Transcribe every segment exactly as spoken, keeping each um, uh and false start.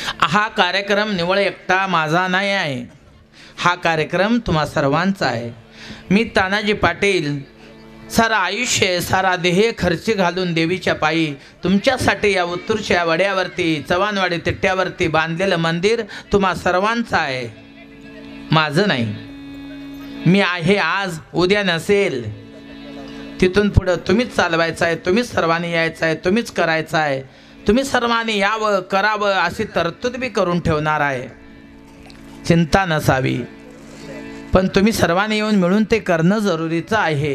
हा कार्यक्रम निवळ एकटा माझा नाही आहे, हा कार्यक्रम तुम्हा सर्वांचा आहे। मी तानाजी पाटील सारा आयुष्य सारा देह खर्ची घालून देवीच्या पायी तुमच्यासाठी या उत्तूरच्या वड्यावरती चव्हाणवाडी तिट्ट्यावरती बांधलेलं मंदिर तुम्हा सर्वांचं आहे, माझं नाही। मी आहे आज, उद्या नसेल। तिथून पुढं तुम्हीच चालवायचं आहे, तुम्हीच सर्वांनी यायचं आहे, तुम्हीच करायचं आहे, तुम्ही सर्वांनी यावं करावं अशी तरतूद बी करून ठेवणार आहे। चिंता नसावी, पण तुम्ही सर्वांनी येऊन मिळून ते करणं जरुरीचं आहे।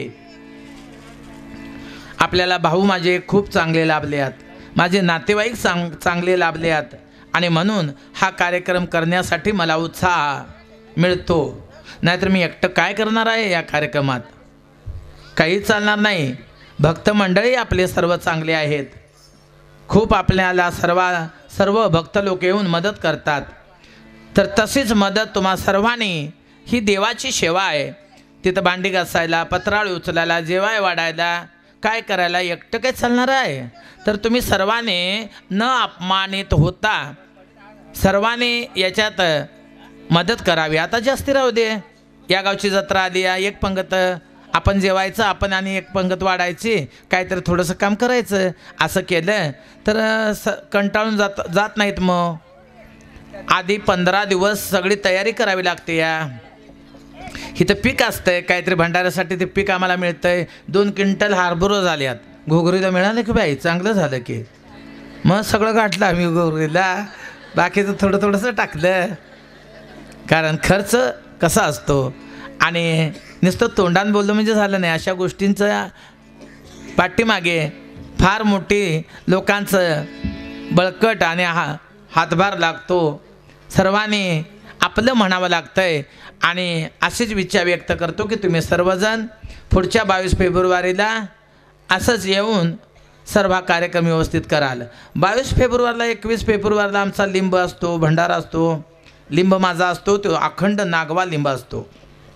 आपल्याला भाऊ माझे खूप चांगले लाभले आहेत, माझे नातेवाईक चांग चांगले लाभले आहेत आणि म्हणून हा कार्यक्रम करण्यासाठी मला उत्साह मिळतो। नाहीतर मी एकटं काय करणार आहे या कार्यक्रमात, काही चालणार नाही। भक्त मंडळी आपले सर्व चांगले आहेत, खूप आपल्याला सर्व सर्व भक्त लोक येऊन मदत करतात। तर तशीच मदत तुम्हा सर्वांनी, ही देवाची सेवा आहे। तिथं भांडी घासायला, पत्राळी उचलायला, जेवाय वाढायला, काय करायला एकटं काय चालणार आहे। तर तुम्ही सर्वांनी न अपमानित होता सर्वांनी याच्यात मदत करावी। आता जास्ती राहू दे, या गावची जत्रा आली आहे, एक पंगत आपण जेवायचं, आपण आणि एक पंगत वाढायची, काहीतरी थोडंसं काम करायचं। असं केलं तर स कंटाळून जात जात नाहीत। मग आधी पंधरा दिवस सगळी तयारी करावी लागते। या इथं पीक असतंय, काहीतरी भंडाऱ्यासाठी ते पीक आम्हाला मिळतंय। दोन क्विंटल हार्बुरं झाल्यात, घोगरीला मिळालं की बाई चांगलं झालं की, मग सगळं गाठलं आम्ही घोगरीला, बाकीचं थोडं थोडंसं टाकलं। कारण खर्च कसा असतो आणि नुसतं तोंडान बोललं म्हणजे झालं नाही, अशा गोष्टींचं पाठीमागे फार मोठी लोकांचं बळकट आणि हा हातभार लागतो। सर्वांनी आपलं म्हणावं लागतंय आणि असेच विचार व्यक्त करतो की तुम्ही सर्वजण पुढच्या बावीस फेब्रुवारीला असंच येऊन सर्व कार्यक्रम व्यवस्थित कराल। बावीस फेब्रुवारीला एकवीस फेब्रुवारीला आमचा लिंब असतो, भंडारा असतो। लिंब माझा असतो तो अखंड नागवा लिंब असतो।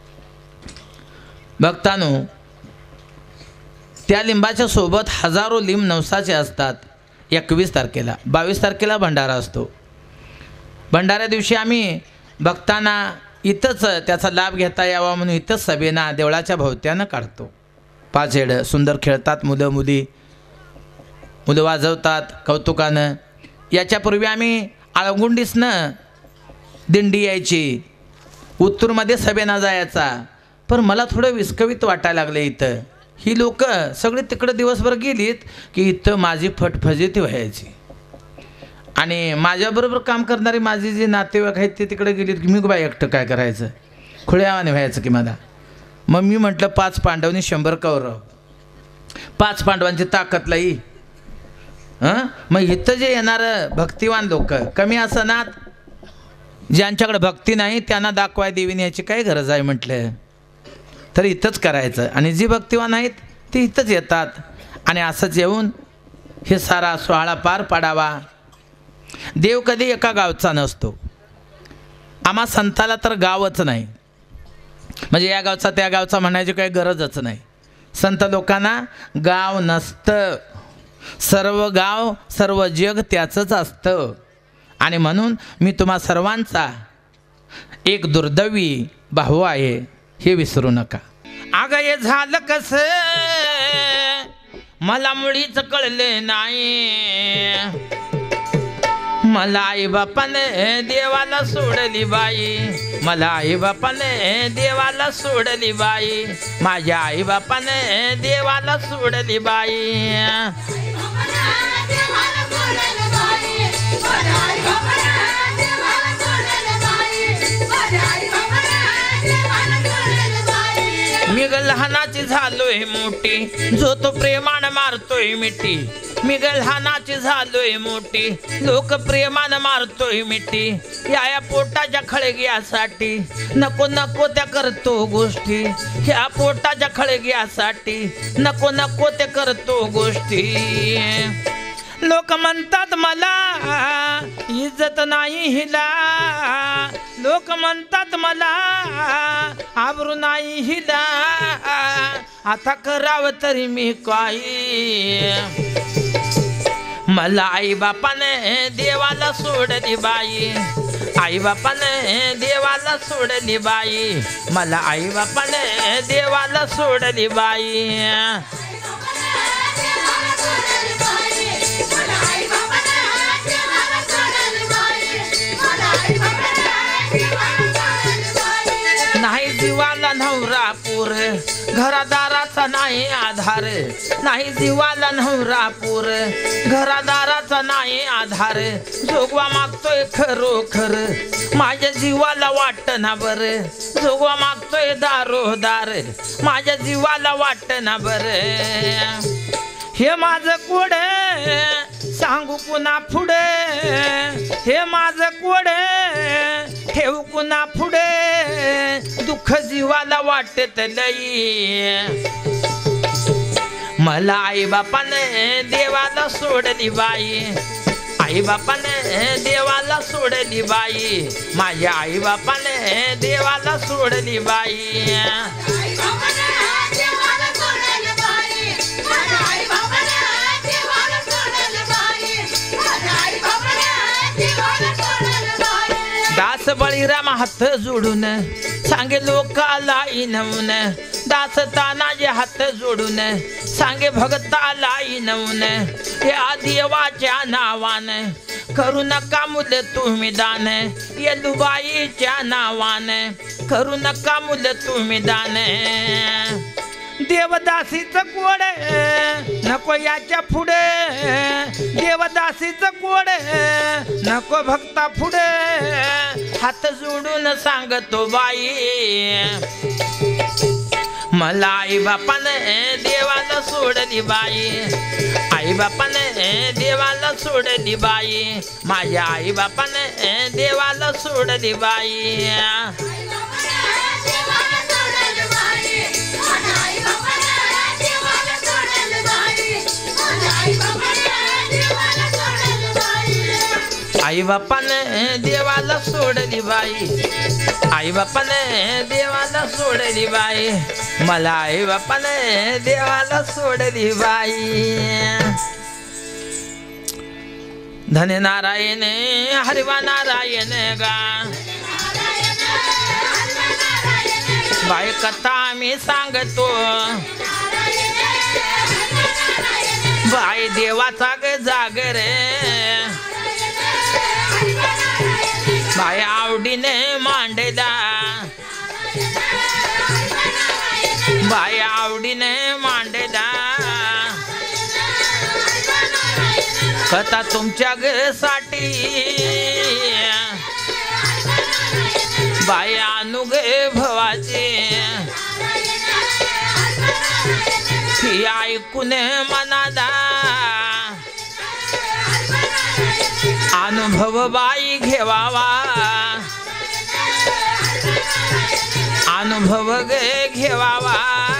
भक्तांनो, त्या लिंबाच्या सोबत हजारो लिंब नवसाचे असतात। एकवीस तारखेला बावीस तारखेला भंडारा असतो। भंडाऱ्या दिवशी आम्ही भक्तांना इथंच त्याचा लाभ घेता यावा म्हणून इथंच सभेना देवळाच्या भोवत्यानं काढतो। पाच हेड सुंदर खेळतात मुलं मुली, मुलं वाजवतात कौतुकानं। याच्यापूर्वी आम्ही आळगुंडीसनं दिंडी यायची, उत्तूरमध्ये सभेना जायचा, पण मला थोडं विस्कवित वाटायला लागलं। इथं ही लोक सगळे तिकडं दिवसभर गेलीत की इथं माझी फटफजिती व्हायची आणि माझ्याबरोबर काम करणारी माझी जी नातेवाईक आहेत ते तिकडे गेलीत की मी बाई एकटं काय करायचं, खुळ्यावाने व्हायचं की मला। मग मी म्हटलं पाच पांडवांनी शंभर कौरव, पाच पांडवांची ताकद लाई। हां, मग इथं जे येणारं भक्तिवान लोक कमी असनात, ज्यांच्याकडे भक्ती नाही त्यांना दाखवाय देवीने याची काय गरज आहे म्हटलं, तर इथंच करायचं। आणि जी भक्तिवान आहेत ते इथंच येतात आणि असंच येऊन हे सारा सोहळा पार पाडावा। देव कधी एका गावचा नसतो, आम्हा संताला तर गावच नाही, म्हणजे या गावचा त्या गावचा म्हणायची काही गरजच नाही। संत लोकांना गाव नसतं, सर्व गाव सर्व जग त्याचंच असतं। आणि म्हणून मी तुम्हा सर्वांचा एक दुर्दैवी भाऊ आहे हे विसरू नका। अगं हे झालं कसं मला मुळीच कळले नाही, मला आई बापाने देवाला सोडली बाई, मला आई बापाने देवाला सोडली बाई, माझ्या आई बापाने देवाला सोडली बाई। मी ग लहानाची झालोय मोठी, जो तो प्रेमानं मारतोय मिठी, मी ग लहानाची झालोय मोठी, लोक प्रेमानं मारतोय मिठी। या या पोटाच्या खळग्यासाठी नको नको त्या करतो गोष्टी, ह्या पोटाच्या खळग्यासाठी नको नको ते करतो गोष्टी। लोक म्हणतात मला इज्जत नाही हिला, लोक म्हणतात मला आबरू नाही हिला, आता करावं तरी मी काय। मला आई बापाने देवाला सोडली बाई, आई बापाने देवाला सोडली बाई, मला आई बापाने देवाला सोडली बाई. नाही जीवाला नवरा पूर, घरादाराचा नाही आधार, नाही जीवाला नवरा पूर, घरादाराचा नाही आधार, जोगवा मागतोय खरोखर माझ्या जीवाला वाटत ना बर, जोगवा मागतोय दारोदार माझ्या जीवाला वाटत ना बर. हे माझं कोडे सांगू कुणा पुढे, हे माझं कोडे ठेवू कुणा पुढे, दुःख जीवाला वाटत लई. मला आई बापाने देवाला सोडली बाई, आई बापाने देवाला सोडली बाई, माझ्या आई बापाने देवाला सोडली बाई. दास बळीराम हात जोडून सांगे लोकाला इनवून, दास तानाजी हात जोडून सांगे भगताला इनवून, या देवाच्या नावाने करू नका मुले तुम्ही दान, येलुबाईच्या नावाने करू नका मुले तुम्ही दान. देवदासीच कोडे नको याच्या पुढे, देवदासीच कोडे नको भक्ता पुढे, हात जोडून सांगतो बाई. मला आई बापाने देवाला सोडली बाई, आई बापाने देवाला सोडली बाई, माझ्या आई बापाने देवाला सोडली बाई. आई बापाने देवाला सोडली बाई, आई बापाने देवाला सोडली बाई, मला आई बापाने देवाला सोडली बाई. धन्य नारायण हरिवा नारायण गा, बाई कथा मी सांगतो, बाई देवाचा ग जागर, बाई आवडीने मांडला, बाई आवडीने मांडला, कथा तुमच्या ग साठी, बाई अनुग भवाची, ती ऐकून मनाला अनुभव बाई घेवावा, अनुभव गे घेवावा.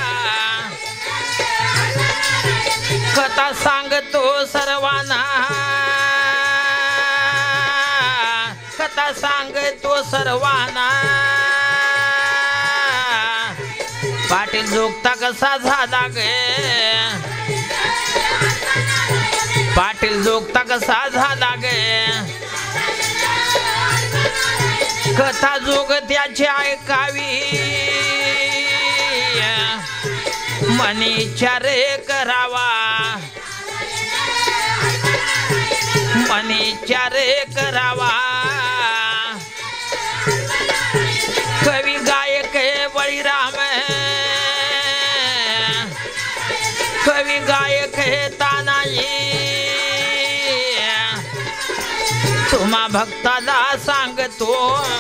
कथा सांगतो सर्वांना, कथा सांगतो सर्वांना, पाटील जोगता कसा झाला गे, पाटील जोगता कसा झाला गे, कथा जोग त्याची ऐकावी, मनीच्या रे करावा, मनीच्या रे करावा. कवी गायक बळीराम, कवी गायक तानाजी, तुम्हा भक्ताला सांगतो,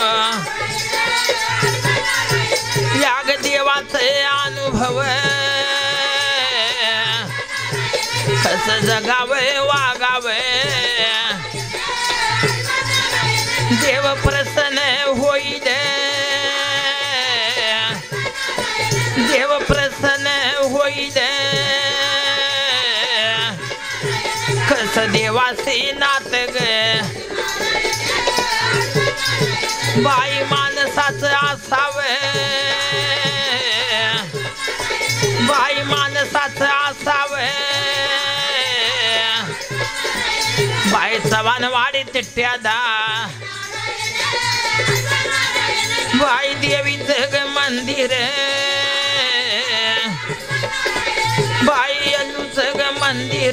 याग देवाचे अनुभव, कस जगावे वागावे, देव प्रसन्न होईल, देव प्रसन्न होईल, कस देवासी नात ग, बाई माणसाच असावे, बाई माणसाच असावे, बाई चव्हाण वाडी तिट्ट्यादा बाई देवीचं ग मंदिर बाई अल्लूचं ग मंदिर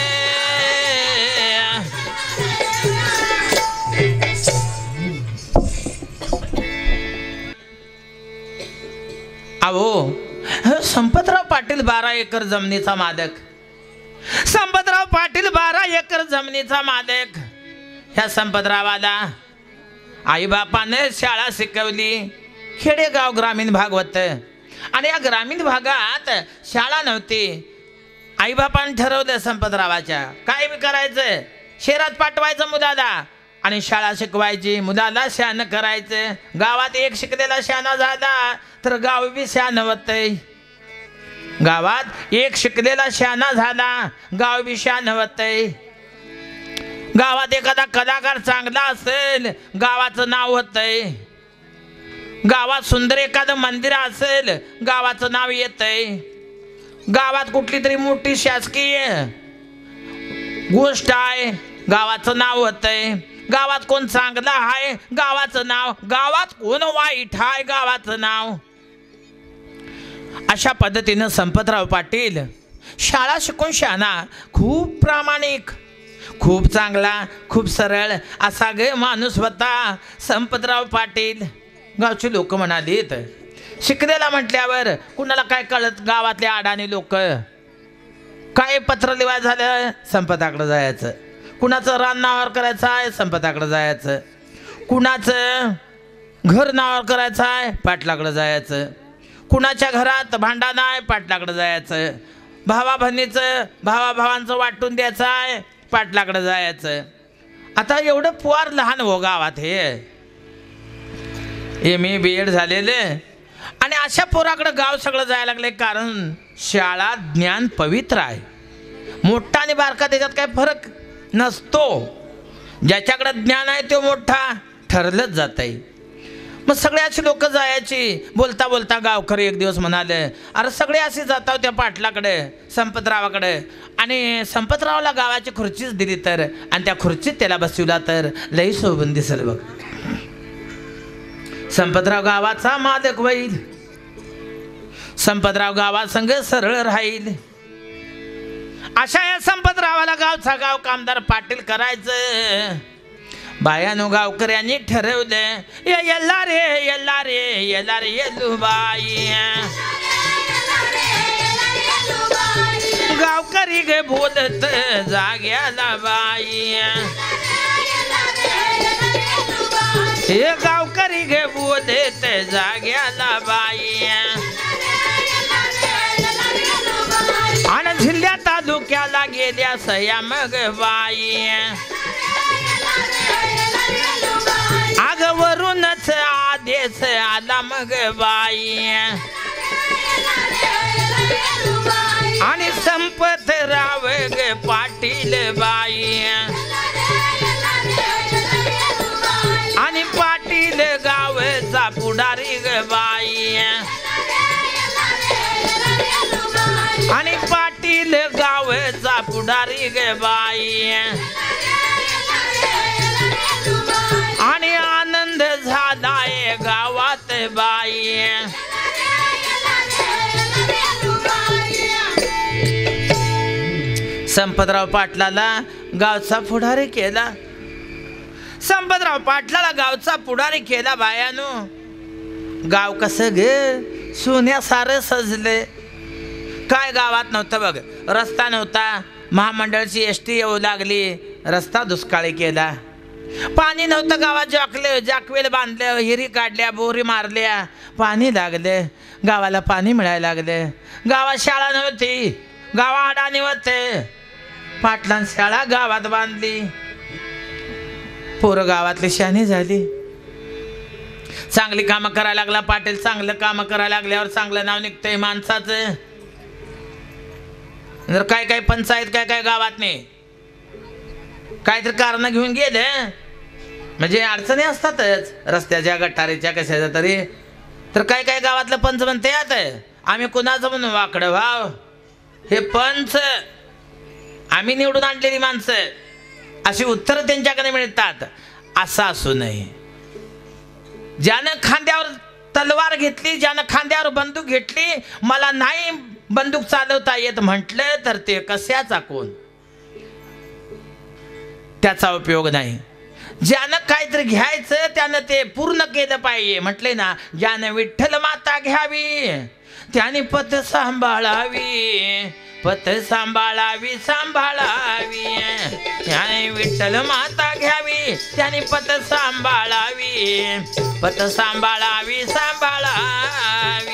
अहो संपतराव पाटील बारा एकर जमिनीचा मालक संपतराव पाटील बारा एकर जमिनीचा मालक ह्या संपतरावाला आईबापाने शाळा शिकवली खेडेगाव ग्रामीण भाग होतं आणि या ग्रामीण भागात शाळा नव्हती आईबापाने ठरवलं संपतरावाच्या काय बी करायचं शहरात पाठवायचं मुलाला आणि शाळा शिकवायची मुलाला शहाणं करायचं गावात एक शिकलेला शहाणा झाला तर गाव बी शहाणं होतंय गावात एक शिकलेला शहाणा झाला गाव बी शहाणं होतंय गावात एखादा कलाकार चांगला असेल गावाचं नाव होतंय गावात सुंदर एखादं मंदिर असेल गावाचं नाव येतंय गावात कुठली तरी मोठी शासकीय गोष्ट आहे गावाचं नाव होतंय गावात कोण चांगलं आहे गावाचं नाव गावात कोण वाईट आहे गावाचं नाव अशा पद्धतीनं संपतराव पाटील शाळा शिकून शहाणा खूप प्रामाणिक खूप चांगला खूप सरळ असा गे माणूस होता संपतराव पाटील गावचे लोक म्हणालीत शिकलेला म्हटल्यावर कुणाला काय कळत गावातले अडाणी लोक काय पत्र लिवाय झालं संपताकडे जायचं कुणाचं रान नावावर करायचं आहे संपताकडे जायचं कुणाचं घर नावावर करायचं आहे पाटलाकडे जायचं कुणाच्या घरात भांडण आहे पाटलाकडे जायचं भावा बहिणीचं भावा भावांचं वाटून द्यायचं आहे पाटलाकडे जायचं आता एवढं पुवार लहान हो गावात हे एम ए बी एड झालेले आणि अशा पोराकडे गाव सगळं जायला लागले कारण शाळा ज्ञान पवित्र आहे मोठा आणि बारका त्याच्यात काय फरक नसतो ज्याच्याकडे ज्ञान आहे तो मोठा ठरलंच जात आहे मग सगळे अशी लोक जायची बोलता बोलता गावकरी एक दिवस म्हणाले अरे सगळे असे जाताव त्या पाटलाकडे संपतरावाकडे आणि संपतरावला गावाची खुर्चीच दिली तर आणि त्या खुर्चीत त्याला बसविला तर लई शोभून दिसेल बघ संपतराव गावाचा मालक होईल संपतराव गावासंग सरळ राहील अशा या संपतरावाला गावचा गाव कामदार पाटील करायचं बायानो गावकऱ्यांनी ठरवलं येल्ला रे येल्ला रे येल्ला रे येलुबाई गावकरी गे बोलत जाग्याला बाई हे गावकरी गे बोलत जाग्याला बाई आणि जिल्ह्या तालुक्याला गेल्या सया मग बाई आग वरूनच आदेश आला मग बाई आणि संपतराव ग पाटील बाई आणि पाटील गावचा पुढारी ग बाई आणि पाटील गावचा पुढारी ग बाई आणि आनंद झालाय गावात बाई संपतराव पाटलाला गावचा पुढारी केला संपतराव पाटलाला गावचा पुढारी केला बायानो गाव कसं गे सोन्या सारं सजले काय गावात नव्हतं बघ रस्ता नव्हता महामंडळाची एस टी येऊ लागली रस्ता दुष्काळी केला पाणी नव्हतं गावात जाकले जाकवेल बांधल्या हिरी काढल्या बोरी मारल्या पाणी लागले गावाला पाणी मिळायला लागले गावात शाळा नव्हती गावा अडाणी होते पाटलां शाळा गावात बांधली पोरं गावातली शहाणी झाली चांगली कामं करायला लागला पाटील चांगलं कामं करायला लागल्यावर चांगलं नाव निघतंय माणसाचं जर काय काय पंचायत काय काय गावात नाही काहीतरी कारण घेऊन गेले म्हणजे अडचणी असतातच रस्त्याच्या गटारीच्या कशाच्या तरी तर काय काय गावातलं पंच म्हणते यात आम्ही कुणाचं म्हणून वाकडं भाव हे पंच आम्ही निवडून आणलेली माणसं अशी उत्तरं त्यांच्याकडे मिळतात. असं असू नये. ज्यानं खांद्यावर तलवार घेतली, ज्यानं खांद्यावर बंदूक घेतली, मला नाही बंदूक चालवता येत म्हटलं तर ते कशाचा कोण, त्याचा उपयोग नाही. ज्यानं काहीतरी घ्यायचं त्यानं ते पूर्ण केलं पाहिजे. म्हटले ना, ज्यानं विठ्ठल माता घ्यावी त्याने पत सांभाळावी, पत सांभाळावी सांभाळावी. त्याने विठ्ठल माता घ्यावी त्याने पत सांभाळावी, पत सांभाळावी सांभाळावी.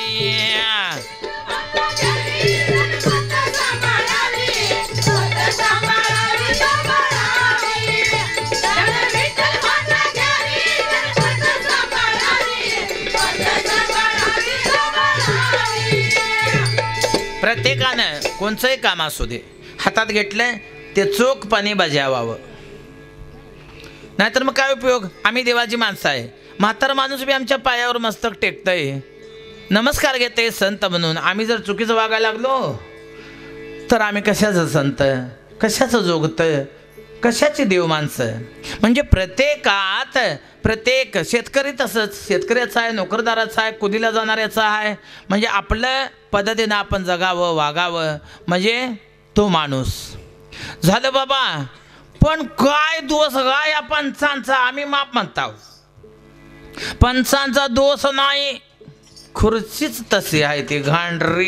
प्रत्येकानं कोणचंही काम असू दे, हातात घेतलं ते चोखपणे बजावावं. नाहीतर मग काय उपयोग. आम्ही देवाची माणसं आहे. म्हातार माणूस बी आमच्या पायावर मस्तक टेकतंय, नमस्कार घेते संत म्हणून. आम्ही जर चुकीचं वागायला लागलो तर आम्ही कशाचं संत, कशाचं जोगत, कशाची देव माणसं. म्हणजे प्रत्येकात, प्रत्येक शेतकरी तसंच, शेतकऱ्याचा आहे, नोकरदाराचा आहे, कुलीला जाणाऱ्याचा आहे. म्हणजे आपलं पद्धतीनं आपण जगावं, वागावं, म्हणजे तो माणूस झालं बाबा. पण काय दोष काय या पंचांचा, आम्ही माप म्हणताव. पंचांचा दोष नाही, खुर्चीच तशी आहे ती घांडरी.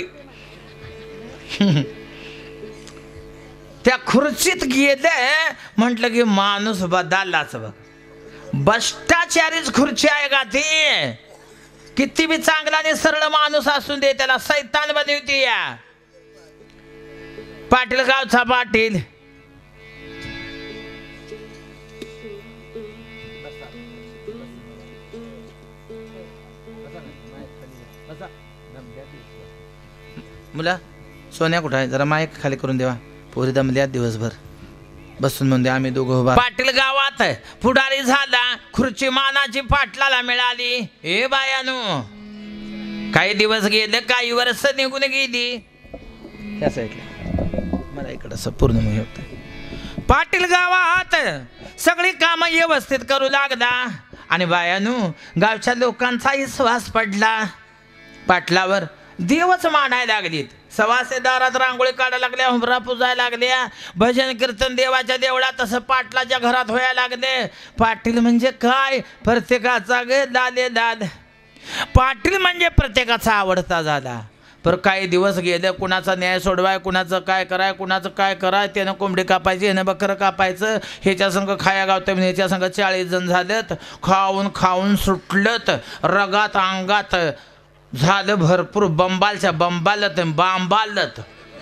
त्या खुर्चीत गेले म्हटलं की माणूस बदललाच बघ. भ्रष्टाचारीच खुर्ची आहे का ती. किती बी चांगला आणि सरळ माणूस असून दे, त्याला सैतान बनवती. या पाटील गावचा पाटील मुला सोन्या कुठं आहे, जरा माईक खाली करून देवा. पोरी दमल्यात दिवसभर बसून म्हणते आम्ही दोघं उभा. पाटील गावात पुढारी झाला, खुर्ची मानाची पाटलाला मिळाली. ए बायानो, काही दिवस गेले, काही वर्ष निघून गेली. त्या साईडला मला इकडं असं पूर्ण होत. पाटील गावात सगळी कामं व्यवस्थित करू लागला आणि बायानो गावच्या लोकांचाही श्वास पडला पाटलावर. देवच मानायला लागलीत. सवासे दारात रांगोळी काढायला लागल्या, हुमरा पुजायला लागल्या, भजन कीर्तन देवाच्या देवळात तसं पाटलाच्या घरात व्हायला लागले. पाटील म्हणजे काय, प्रत्येकाचा ग लाले लाल. पाटील म्हणजे प्रत्येकाचा आवडता झाला. पर काही दिवस गेले, कुणाचा न्याय सोडवाय, कुणाचं काय कराय, कुणाचं काय कराय. त्यानं कोंबडी कापायची, ह्यानं बकरं कापायचं, ह्याच्या संघ खाया गावतं, ह्याच्या संघ चाळीस जण झालेत. खाऊन खाऊन सुटलत, रगात अंगात झालं भरपूर. बंबालच्या बंबालत बांबालत.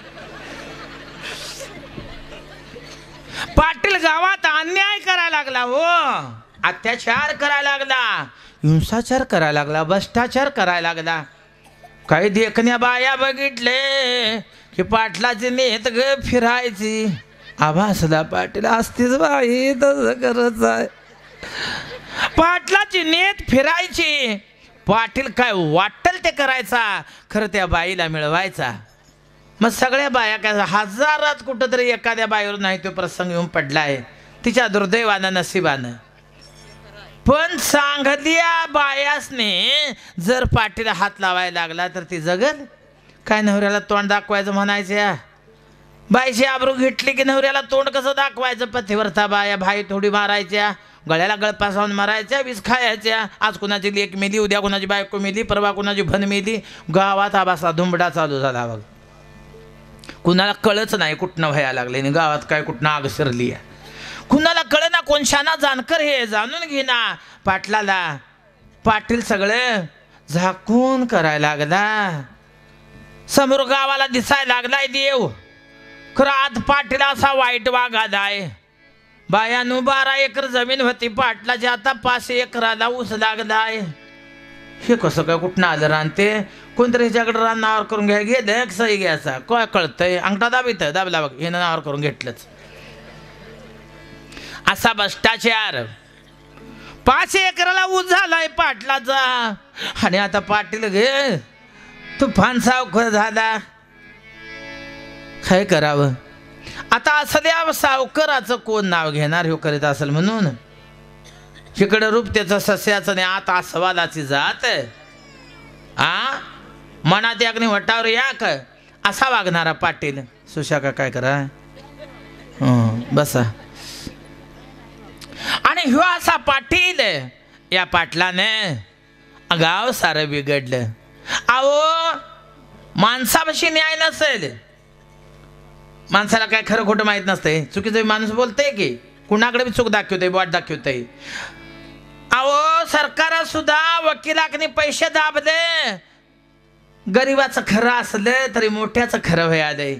पाटील गावात अन्याय करायला लागला, हो अत्याचार करायला लागला, हिंसाचार करायला लागला, भ्रष्टाचार करायला लागला. काही देखण्या बाया बघितले की पाटलाची नेत ग फिरायची. आभासला पाटील असतीच बाई तसं करत आहे. पाटलाची नेत फिरायची. पाटील काय वाटेल ते करायचा, खरं त्या बाईला मिळवायचा. मग सगळ्या बाया काय, हजारात कुठंतरी एखाद्या बाईवर नाही तो प्रसंग येऊन पडलाय, तिच्या दुर्दैवानं नशिबानं. पण सांगल्या बायासने जर पाटीला हात लावायला लागला तर ती जगल काय. नवऱ्याला तोंड दाखवायचं म्हणायच्या, बाईची आबरू घेतली की नवऱ्याला तोंड कसं दाखवायचं. पथीवरता बाया भाई थोडी मारायच्या, गळ्याला गळपासावून मारायच्या, वीज खायच्या. आज कुणाची लेक मेली, उद्या कुणाची बायको मेली, परवा कुणाची भन मेली. गावात आबासा धुंबडा चालू झाला बघ. कुणाला कळच नाही कुठनं व्हायला लागले आणि गावात काय कुठनं आग शिरली आहे. कुणाला कळ ना, कोण शाना जाणकर हे जाणून घे ना. पाटलाला पाटील सगळं झाकून करायला लागला. समोर गावाला दिसायला लागलाय देव, खरं आत पाटील असा वाईट वागादाय. बायानु बारा एकर जमीन होती पाटलाची, आता पाच एकराला ऊस लागलाय. हे कसं काय कुठनं आलं रान. ते कोणतरी ह्याच्याकडे रान नावावर करून घ्या गेलं सही घ्यायचा, काय कळतंय. अंगठा दाबित दाबला बघ, हे नावावर करून घेतलंच. असा भ्रष्टाचार. पाच एकराला ऊस झालाय पाटलाचा आणि आता पाटील घे तुफान सावकार झाला. काय करावं. आता असल्या सावकाराचं कोण नाव घेणार हो करीत असेल म्हणून. इकडं रूप त्याचं सस्याचं आणि आत आस्वादाची जात. आ मनात याकने वटावर याक असा वागणारा पाटील. सुशाखा काय करा बसा. आणि ह्यो असा पाटील, या पाटलाने गाव सारं बिघडलं. अहो माणसापाशी न्याय नसेल. माणसाला काय खरं खोटं माहीत नसतंय. चुकीचं माणूस बोलतंय की कुणाकडे बी चूक दाखवतंय, वाट दाखवतंय. अहो सरकार सुद्धा वकिलाकनी पैसे दाबले. गरीबाचं खरं असलं तरी मोठ्याचं खरं व्हायलंय.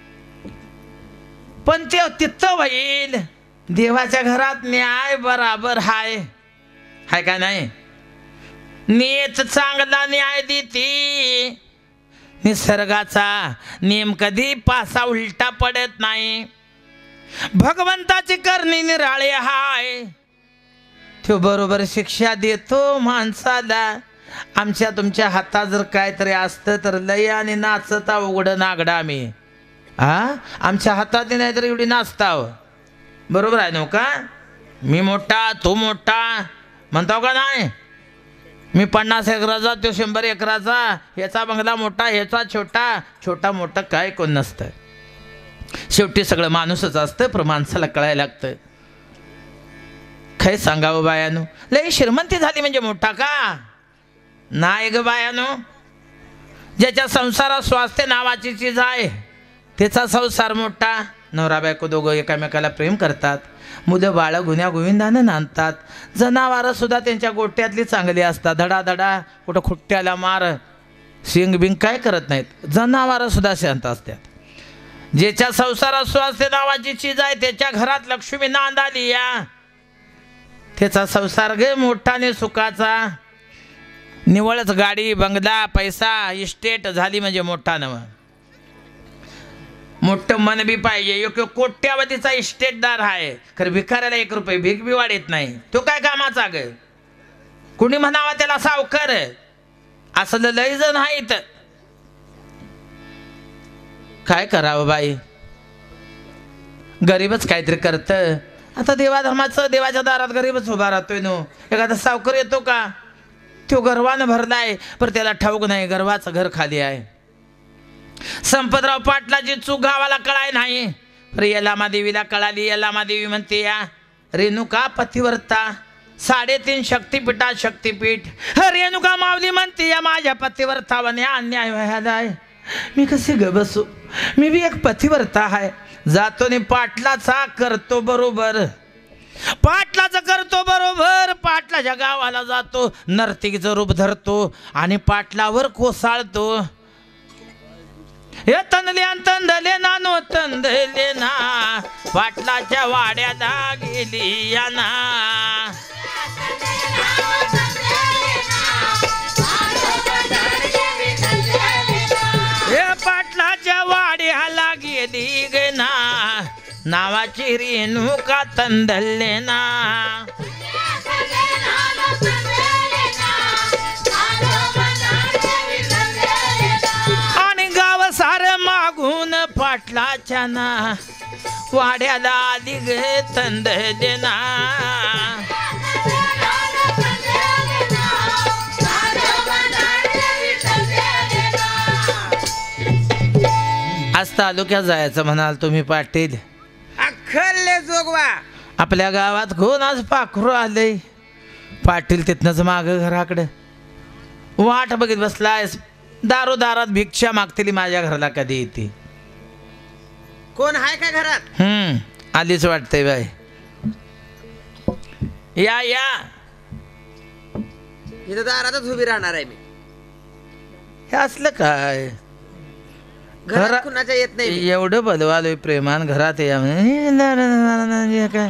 पण ते तिथं होईल देवाच्या घरात न्याय बराबर हाय हाय का नाही. नियत चांगला न्याय देती. निसर्गाचा नियम कधी पासा उलटा पडत नाही. भगवंताची करणी निराळे हाय. तो बरोबर शिक्षा देतो माणसाला. आमच्या तुमच्या हातात जर काहीतरी असतं तर लय आणि नाचता उघड नागडा आम्ही. हा आमच्या हातात नाही तर एवढी नाचताव. बरोबर आहे नव्ह का. मी मोठा तो मोठा म्हणतो का नाही. मी पन्नास एकराचा तो शंभर एकराचा. ह्याचा बंगला मोठा ह्याचा छोटा. छोटा मोठा काय कोण नसतं. शेवटी सगळं माणूसच असतं. पण माणसाला कळायला लागतं. काय सांगावं बायानो. लई श्रीमंती झाली म्हणजे मोठा का नाही ग बायानो. ज्याच्या संसारात स्वास्थ्य नावाची चीज आहे त्याचा संसार मोठा. नवरा बायको दोघं एकामेकाला प्रेम करतात. मुलं बाळं गुन्ह्या गोविंदानं नांदतात. जनावरं सुद्धा त्यांच्या गोट्यातली चांगली असतात. धडाधडा कुठं खुट्ट्याला मार शिंग बिंग काय करत नाहीत. जनावरं सुद्धा शांत असतात. ज्याच्या संसारात स्वास्थ्य नावाची चीज आहे त्याच्या घरात लक्ष्मी नांदाली या. त्याचा संसार गे मोठाने सुखाचा. निवळच गाडी बंगला पैसा इस्टेट झाली म्हणजे मोठा नव. मोठं मन बी पाहिजे. योग्य कोट्यावधीचा इस्टेटदार आहे खरं भिकाऱ्याला एक रुपये भीक बी वाढत नाही. तो काय कामाचा ग. कुणी म्हणावा त्याला सावकार. असलं लय जण आहेत. काय करावं बाई. गरीबच काहीतरी करतं. आता देवाधर्माचं देवाच्या दारात गरीबच उभा राहतोय नो. एखादा सावकार येतो का तो गर्वानं भरलाय पण त्याला ठाऊक नाही गर्वाचं घर खाली आहे. संपतराव पाटलाची चूक गावाला कळाय नाही. यलामा देवीला कळाली. यलामा देवी म्हणते या रेणुका पतिव्रता साडेतीन शक्तिपीठात शक्तिपीठ. रेणुका माऊली म्हणते या माझ्या पतिव्रतावाने अन्याय व्हायलाय. मी कसे ग बसू. मी बी एक पतिव्रता आहे. जातो नि पाटलाचा करतो बरोबर. पाटलाचं करतो बरोबर. पाटलाच्या गावाला जातो नर्तिकीचं रूप धरतो आणि पाटलावर कोसळतो. हे तंदले तंदले ना नो तंदले ना पाटलाच्या वाड्याला गेली या ना. हे पाटलाच्या वाड्याला गेली गे ना नावाची रेणुका तंदले ना. आणि गाव सारं मागून पाटलाच्या ना वाड्याला आली गे तंदले ना. आज तालुक्यात जायचं म्हणाल तुम्ही पाटील. अखल्ले जोगवा आपल्या गावात कोण आज पाखरू आलंय. पाटील तिथनंच माग घराकडे वाट बघित बसलाय. दारोदारात भिक्षा मागतील माझ्या घराला कधी येते. कोण आहे का घरात. हम्म आलीच वाटतंय बाई. या या इथं दारातच उभी राहणार आहे मी. हे असलं काय घरात कुणाच्या येत नाही. एवढं बलवालोय प्रेमान घरात या म्हणे काय.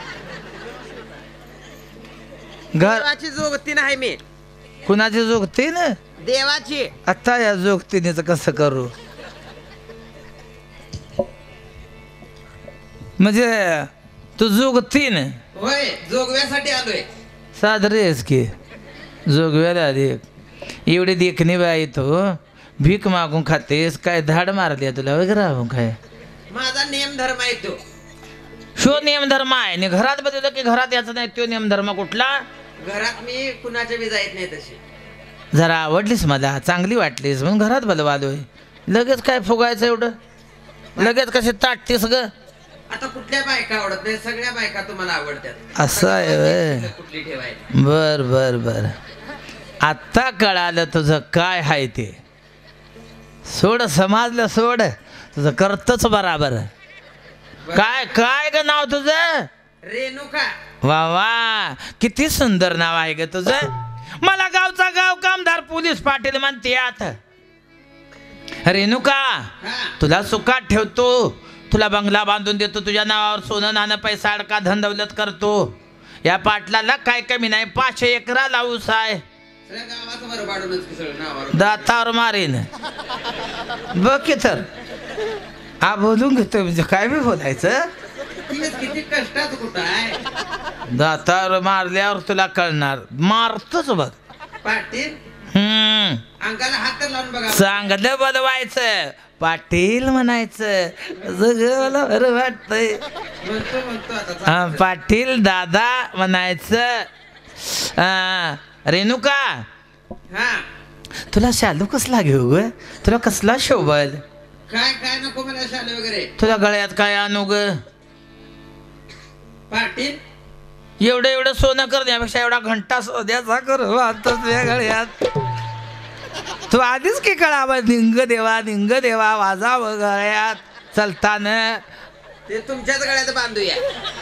देवाची जोगतीन आहे मी. कुणाची जोगती ना देवाची. आता या जोगतीनेच कसं करू. म्हणजे तू जोगतीन होय जोगव्यासाठी आलोय. साधरे आहेस की जोगव्याला देख. एवढी देखणी बाई तो भीक मागून खातेस काय धाड मारली तुला वगैरे काय. माझा नेम नियम धर्म आहे तो. शो नियम धर्म आहे आणि घरात बदललं की घरात याचा नाही तो नियम धर्म कुठला. घरात मी कुणाच्या बी जायत नाही तशी. जरा आवडलीस मला चांगली वाटलीस म्हणून घरात बलवालोय. लगेच काय फुगायचं एवढं लगेच कशी ताटतीस ग. आता कुठल्या बायका आवडत नाही सगळ्या बायका तुम्हाला आवडतात. असं आहे व्हय. कुठली ठेवायची. बर बर बर आत्ता कळालं तुझं काय आहे ते. सोड समजलं सोड तुझं करतच बराबर. काय काय ग नाव तुझं. रेणुका. वा वा किती सुंदर नाव आहे ग तुझं. मला गावचा गाव कामदार पोलीस पाटील म्हणते आता. रेणुका हा. तुला सुखात ठेवतो. तुला बंगला बांधून देतो. तुझ्या नावावर सोनं नाणं पैसा अडका धन दौलत करतो. या पाटलाला काय कमी नाही. पाचशे एकरा लावूस आहे. सगळ्या गावाचं बरं पाडूनच की सगळं नावावर. दातावर मारीन बघ की तर. हा बोलून घेतो म्हणजे काय बी बोलायचं. तीच किती कष्टात कुठं आहे. दातावर मारल्यावर तुला कळणार. मारतोच बघ. पाटील हम्म अंगाला हात तर लावून बघा. चांगलं बोलवायचं. पाटील म्हणायचं. जग मला बरं वाटतंय. म्हणतो म्हणतो आता. हा पाटील दादा म्हणायचं. हा, रेणुका हा तुला शालू कसला घेऊ ग. तुला कसला शोभल. काय काय नको मला शाले वगैरे. तुला गळ्यात काय आणू ग. पाटील एवढं एवढं सोनं कर त्यापेक्षा एवढा घंटा सोद्याचा कर वाहतोच तुझ्या गळ्यात. तू आधीच की कळावा निंग देवा निंग देवा वाजावं गळ्यात चलताना. ते तुमच्याच गळ्यात बांधूया.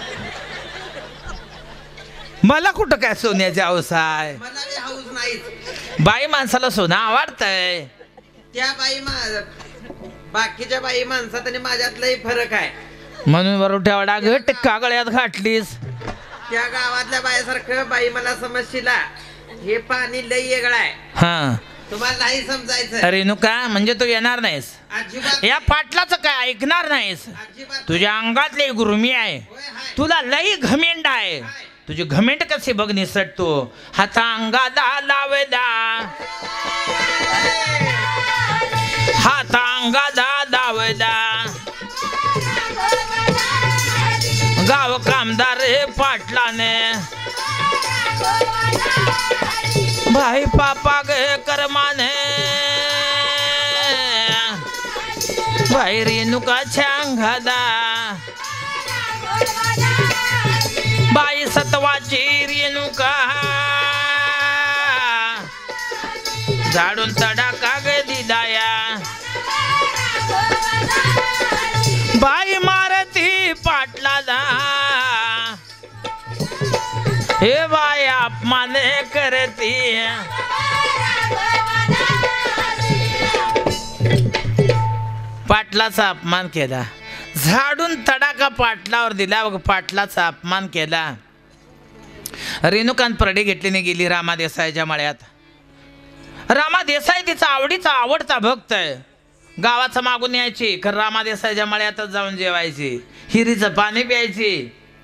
मला कुठं काय सोन्याची हौस आहे. मला बी हाऊस नाहीच. बाई माणसाला सोनं आवडतंय. त्या बाई मा बाकीच्या बाई माणसात आणि माझ्यात लई फरक आहे. म्हणून बरोबर एवढा ग टिक्का गळ्यात घातलीस. त्या गावातल्या बाईसारखं बाई मला समजशीला. हे पाणी लई वेगळं आहे. हा तुम्हाला नाही समजायचं. रेणुका म्हणजे तू येणार नाहीस. अजिबात या पाटलाचं काय ऐकणार नाहीस. अजिबात. तुझ्या अंगात लई गुरुमी आहे. होय, हाय. तुला लई घमेंड आहे. हाय. तुझी घमेंड कशी बघ निसटतो. हाता अंगाला लावला हाता अंगाला लावला गाव कामदार हे पाटलाने भाई पापा गे करमाने भाई रेणुकाच्या अंगाला बाई सत्वाची रेणुका झाडून तडाका ग दिदाया बाई मारती पाटलाला हे बाई अपमान करती पाटलाचा अपमान केला. झाडून तडाका पाटलावर दिला व पाटलाचा अपमान केला. रेणुकांत परडी घेतलीने गेली रामा देसाईच्या मळ्यात. रामा देसाई तिचा आवडीचा आवडता भक्त आहे. गावाचं मागून यायची खरं रामा देसाईच्या मळ्यातच जाऊन जेवायची. हिरीचं पाणी प्यायची.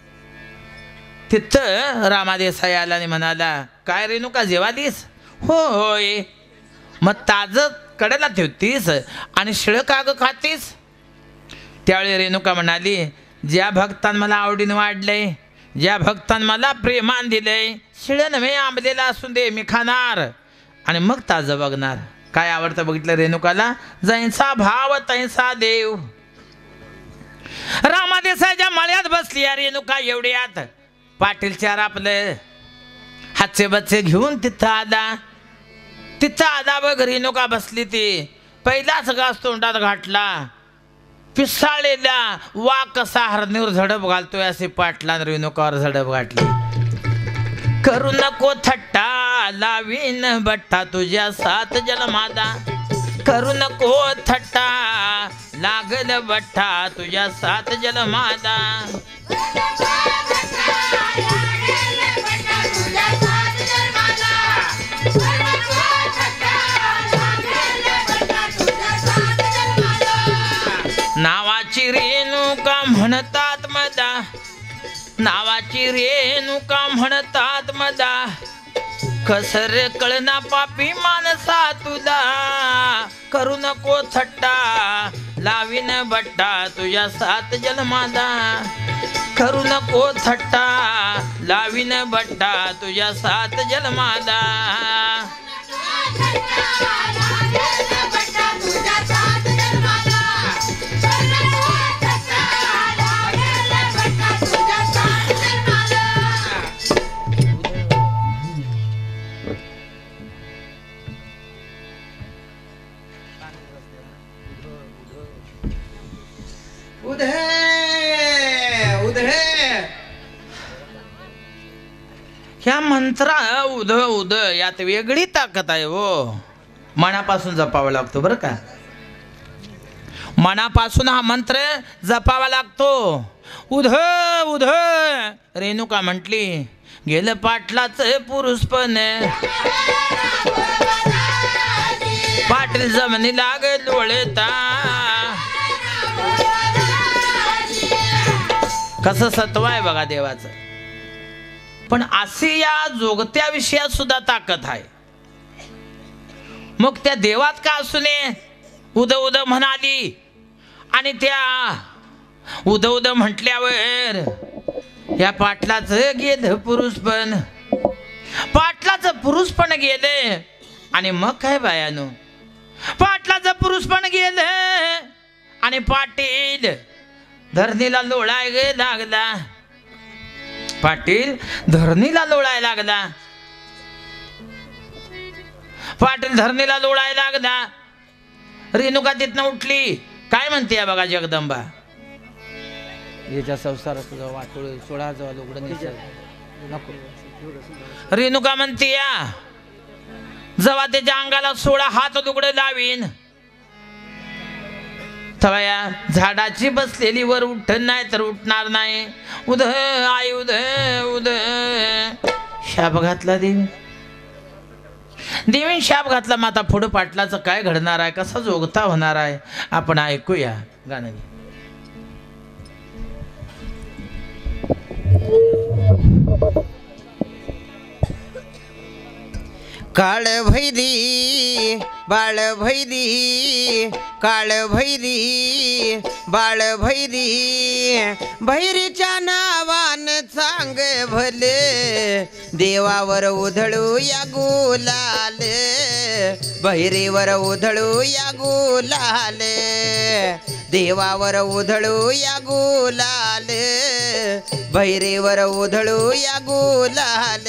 तिथं रामा देसाई आला आणि म्हणाला काय रेणुका जेवालीस. हो होय. मग ताजं कडेला ठेवतीस आणि शिळं काग खातीस. त्यावेळी रेणुका म्हणाली ज्या भक्तान मला आवडीने वाढलंय ज्या भक्तान मला प्रेमान दिलंय शिळं नव्हे आंबलेला असून दे मी खाणार आणि मग ताजं बघणार. काय आवडतं बघितलं रेणुकाला. जैसा भाव तैसा देव. रामा देसाईच्या मळ्यात बसली या रेणुका एवढ्यात पाटील चार आपलं हातचे बच्चे घेऊन तिथं आला. तिथं आला बघ रेणुका बसली. ती पहिलाच घास तोंडात घातला. पिसाळलेला वा कसा हरणीवर झडप घालतोय असे पाटला रेणुकावर झडप घातली. करू नको थट्टा लावीन बट्टा तुझ्या सात जन्माला. करू नको थट्टा लागल बट्टा तुझ्या सात जन्माला. नावाची रेणुका म्हणतात मदा नावाची रेणुका म्हणतात मदा कसर कळना पापी मानसा तुला करू नको थट्टा लावीन बट्टा तुझ्या सात जन्माला करू नको थट्टा लावीन बट्टा तुझ्या सात जन्माला ह्या मंत्रा उध उध यात वेगळी ताकद आहे हो. मनापासून जपावा लागतो बरं का. मनापासून हा मंत्र जपावा लागतो. उध उध रेणुका म्हटली गेलं पाटलाच पुरुष पण पाटील जमनी लाग लोळता. कसं सत्व आहे बघा देवाचं. पण अशी या जोगत्या विषयात सुद्धा ताकद आहे. मग त्या देवात का असू नये उद उद म्हणाली आणि त्या उद उद म्हटल्यावर या पाटलाचं गेलं पुरुष पण पाटलाचं पुरुष पण गेले. आणि मग काय बायानो पाटलाचं पुरुष पण गेलं आणि पाटील धरणीला लोळाय गे लागला. पाटील धरणीला लोळाय लागला. पाटील धरणीला लोळाय लागला. रेणुका तिथनं उठली. काय म्हणते या बघा जगदंबा. याच्या संसारात वाटोळ सोळा जवळ उघडं नको. रेणुका म्हणते या जेव्हा त्याच्या अंगाला सोळा हात लुगडं लावीन तेव्हा या झाडाची बसलेली वर उठ नाही तर उठणार नाही. उद आई उद उद शाप घातला देवी देवीन शाप घातला. माता पुढं पाटलाचं काय घडणार आहे कसा जोगता होणार आहे आपण ऐकूया गाणं. काळ भैरी बाळ भैरी काळ भैरी बाळ भैरी भैरीच्या नावान चांग भले देवावर उधळू या गुलाल भैरीवर उधळू या गुलाल देवावर उधळू या गुलाल भैरीवर उधळू या गुलाल.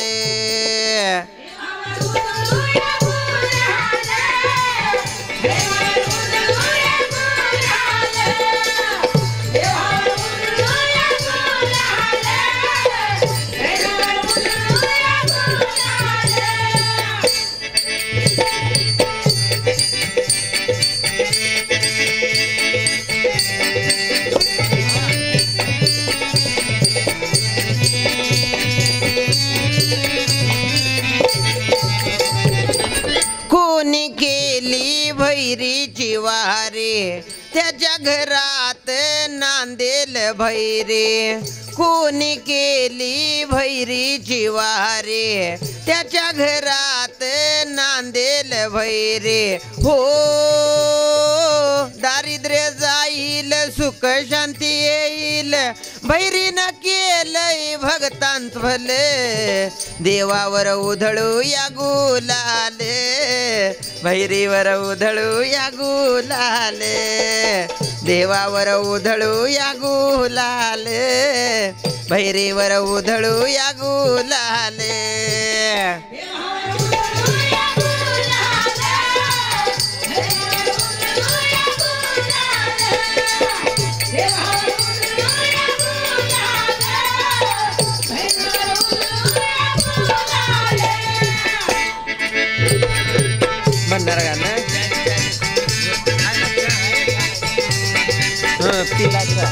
कोणी केली भैरीची वारे त्याच्या घरात नांदेल भैरे. कोणी केली भैरीची वारे त्याच्या घरात नांदेल भैरे. हो दारिद्र्य जाईल सुख शांती येईल भैरीनं केलंय भक्तांत भले देवावर उधळू या गुलाल भैरीवर उधळू या गुलाल देवावर उधळू या गुलाल भैरीवर उधळू या गुलाल. म्हणणार का ना पिलाचा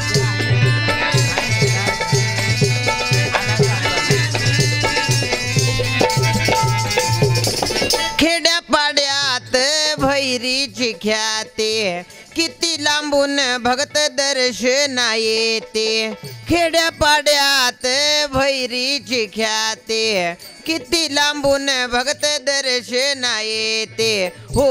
खेड्यापाड्यात भैरीची ख्याते किती लांबून भगत दर्शना येते. खेड्यापाड्यात भैरीची ख्याते किती लांबून भक्त दर्शना येते हो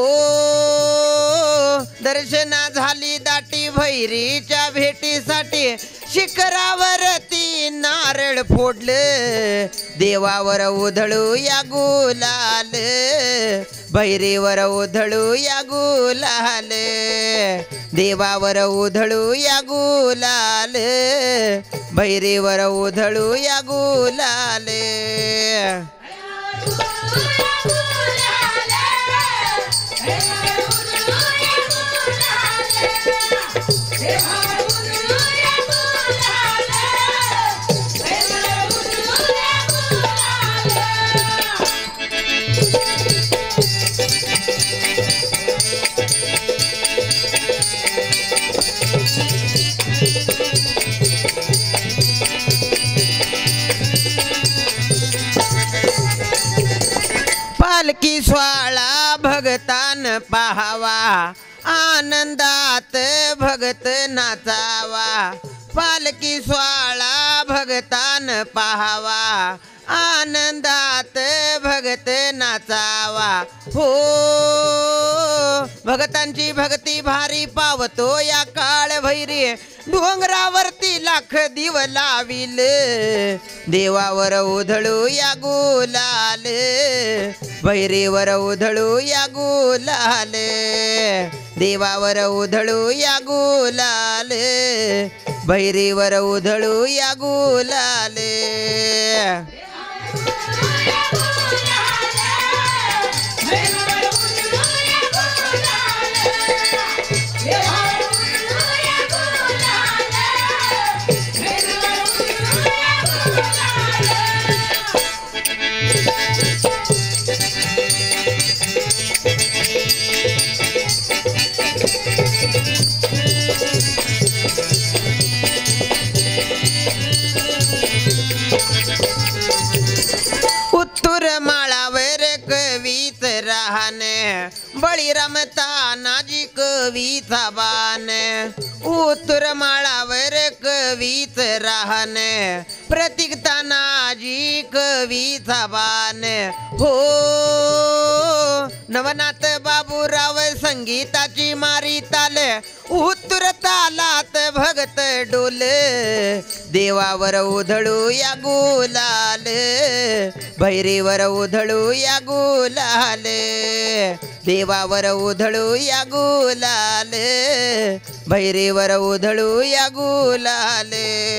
दर्शना झाली दाटी भैरीच्या भेटीसाठी शिखरावरती नारळ फोडलं देवावर उधळू या गुलाल भैरीवर उधळू या गुलाल देवावर उधळू या गुलाल भैरीवर उधळू या गुलाल पालकी स्वाळा भगतान पाहावा आनंदात भगत नाचावा पालकी स्वाळा भगतान पाहावा आनंदात भगत नाचावा हो भगतांची भक्ती भारी पावतो या काळ भैरी डोंगरावरती लाख दिव लाविल देवावर उधळू या गुलाल भैरीवर उधळू या गुलाल देवावर उधळू या गुलाल भैरीवर उधळू या गुलाल उत्तुर माळावर कवीच राहणे बळीराम तानाजी कवीचा बाण उत्तुर माळावर कवीच राहणे प्रतीक तानाजी कवीचा बाण हो नवनाथ बाबूराव संगीताची मारी ताल उत्तुर तालात भगत डोल देवावर उधळू या गुलाल भैरीवर उधळू या गुलाल देवावर उधळू या गुलाल भैरीवर उधळू या गुलाल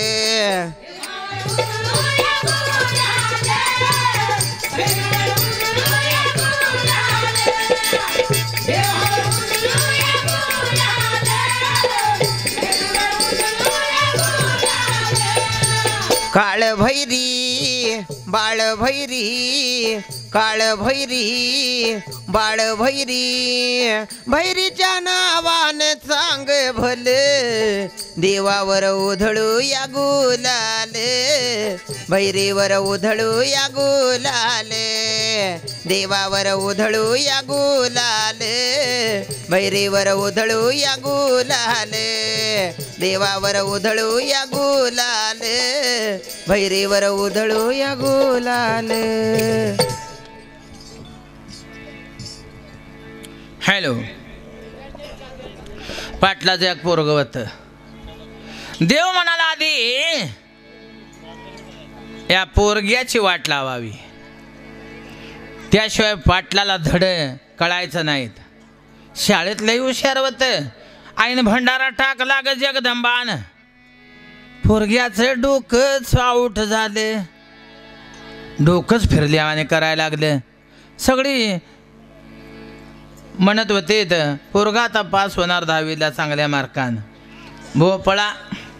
काळ भैरी बाळ भैरी काळ भैरी बाळ भैरी भैरीच्या नावाने सांग भल देवावर उधळू या गुलाल भैरीवर उधळू या गुलाल देवावर उधळू या गुलाल भैरीवर उधळू या गुलाल देवावर उधळू या गुलाल भैरीवर उधळू या गुलाल हॅलो पाटलाचं एक पोरगं होतं देव म्हणाला आधी या पोरग्याची वाट लावावी त्याशिवाय पाटलाला धड कळायचं नाहीत शाळेत लई हुशार होतं आईन भंडारा टाकला ग जगदंबान पोरग्याचं डोकंच आऊट झाले डोकंच फिरल्यावाने करायला लागलं सगळी म्हणत होते पोरगा आता पास होणार दहावीला चांगल्या मार्कान भोपळा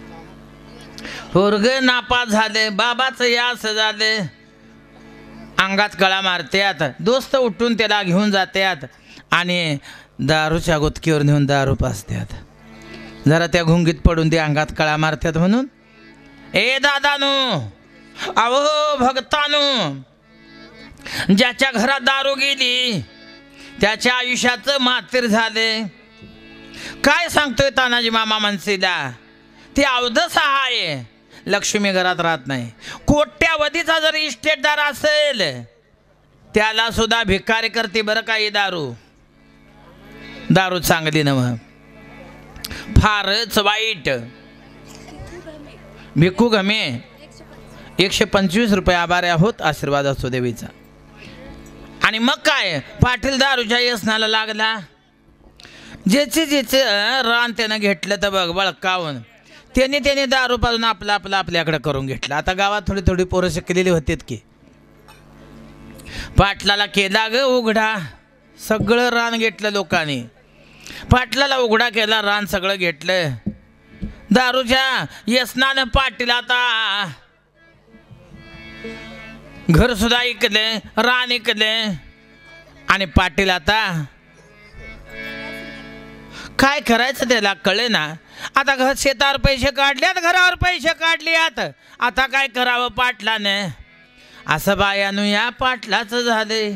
पोरग नापास झाले बाबाचं यास झाले अंगात कळा मारत्यात दोस्त उठून त्याला घेऊन जात्यात आणि दारूच्या गुतकीवर नेऊन दारू पाजत्यात जरा त्या घुंगीत पडून ते अंगात कळा मारत्यात म्हणून ए दादानू अहो भक्तानू ज्याच्या घरात दारू गेली त्याच्या आयुष्याचं मातीर झाले काय सांगतोय तानाजी मामा मनसीला ते अवधस आहे लक्ष्मी घरात राहत नाही. कोट्यावधीचा जर इस्टेटदार असेल त्याला सुद्धा भिकारी करते बरं का ही दारू. दारू चांगली नव्ह, फारच वाईट. भिक्खू घमे एकशे पंचवीस रुपये आभारी आहोत, आशीर्वाद असो देवीचा. आणि मग काय, पाटील दारूच्या व्यसनाला लागला. ज्याचे ज्याचे रान त्यानं घेतलं तर बघ बळकावून त्याने त्याने दारू पाजून आपलं आपलं आपल्याकडे करून घेतलं. आता गावात थोडी थोडी पोरं शिकलेली होतीत की. पाटलाला केला ग उघडा, सगळं रान घेतलं लोकांनी. पाटलाला उघडा केला, रान सगळं घेतलं. दारूच्या व्यसनानं पाटील आता घर सुद्धा ऐकले, रान ऐकले. आणि पाटील आता काय करायचं त्याला कळे ना. आता घर शेतावर पैसे काढल्यात, घरावर पैसे काढल्यात, आता काय करावं पाटलाने. असं बायानु या पाटलाचं झालंय,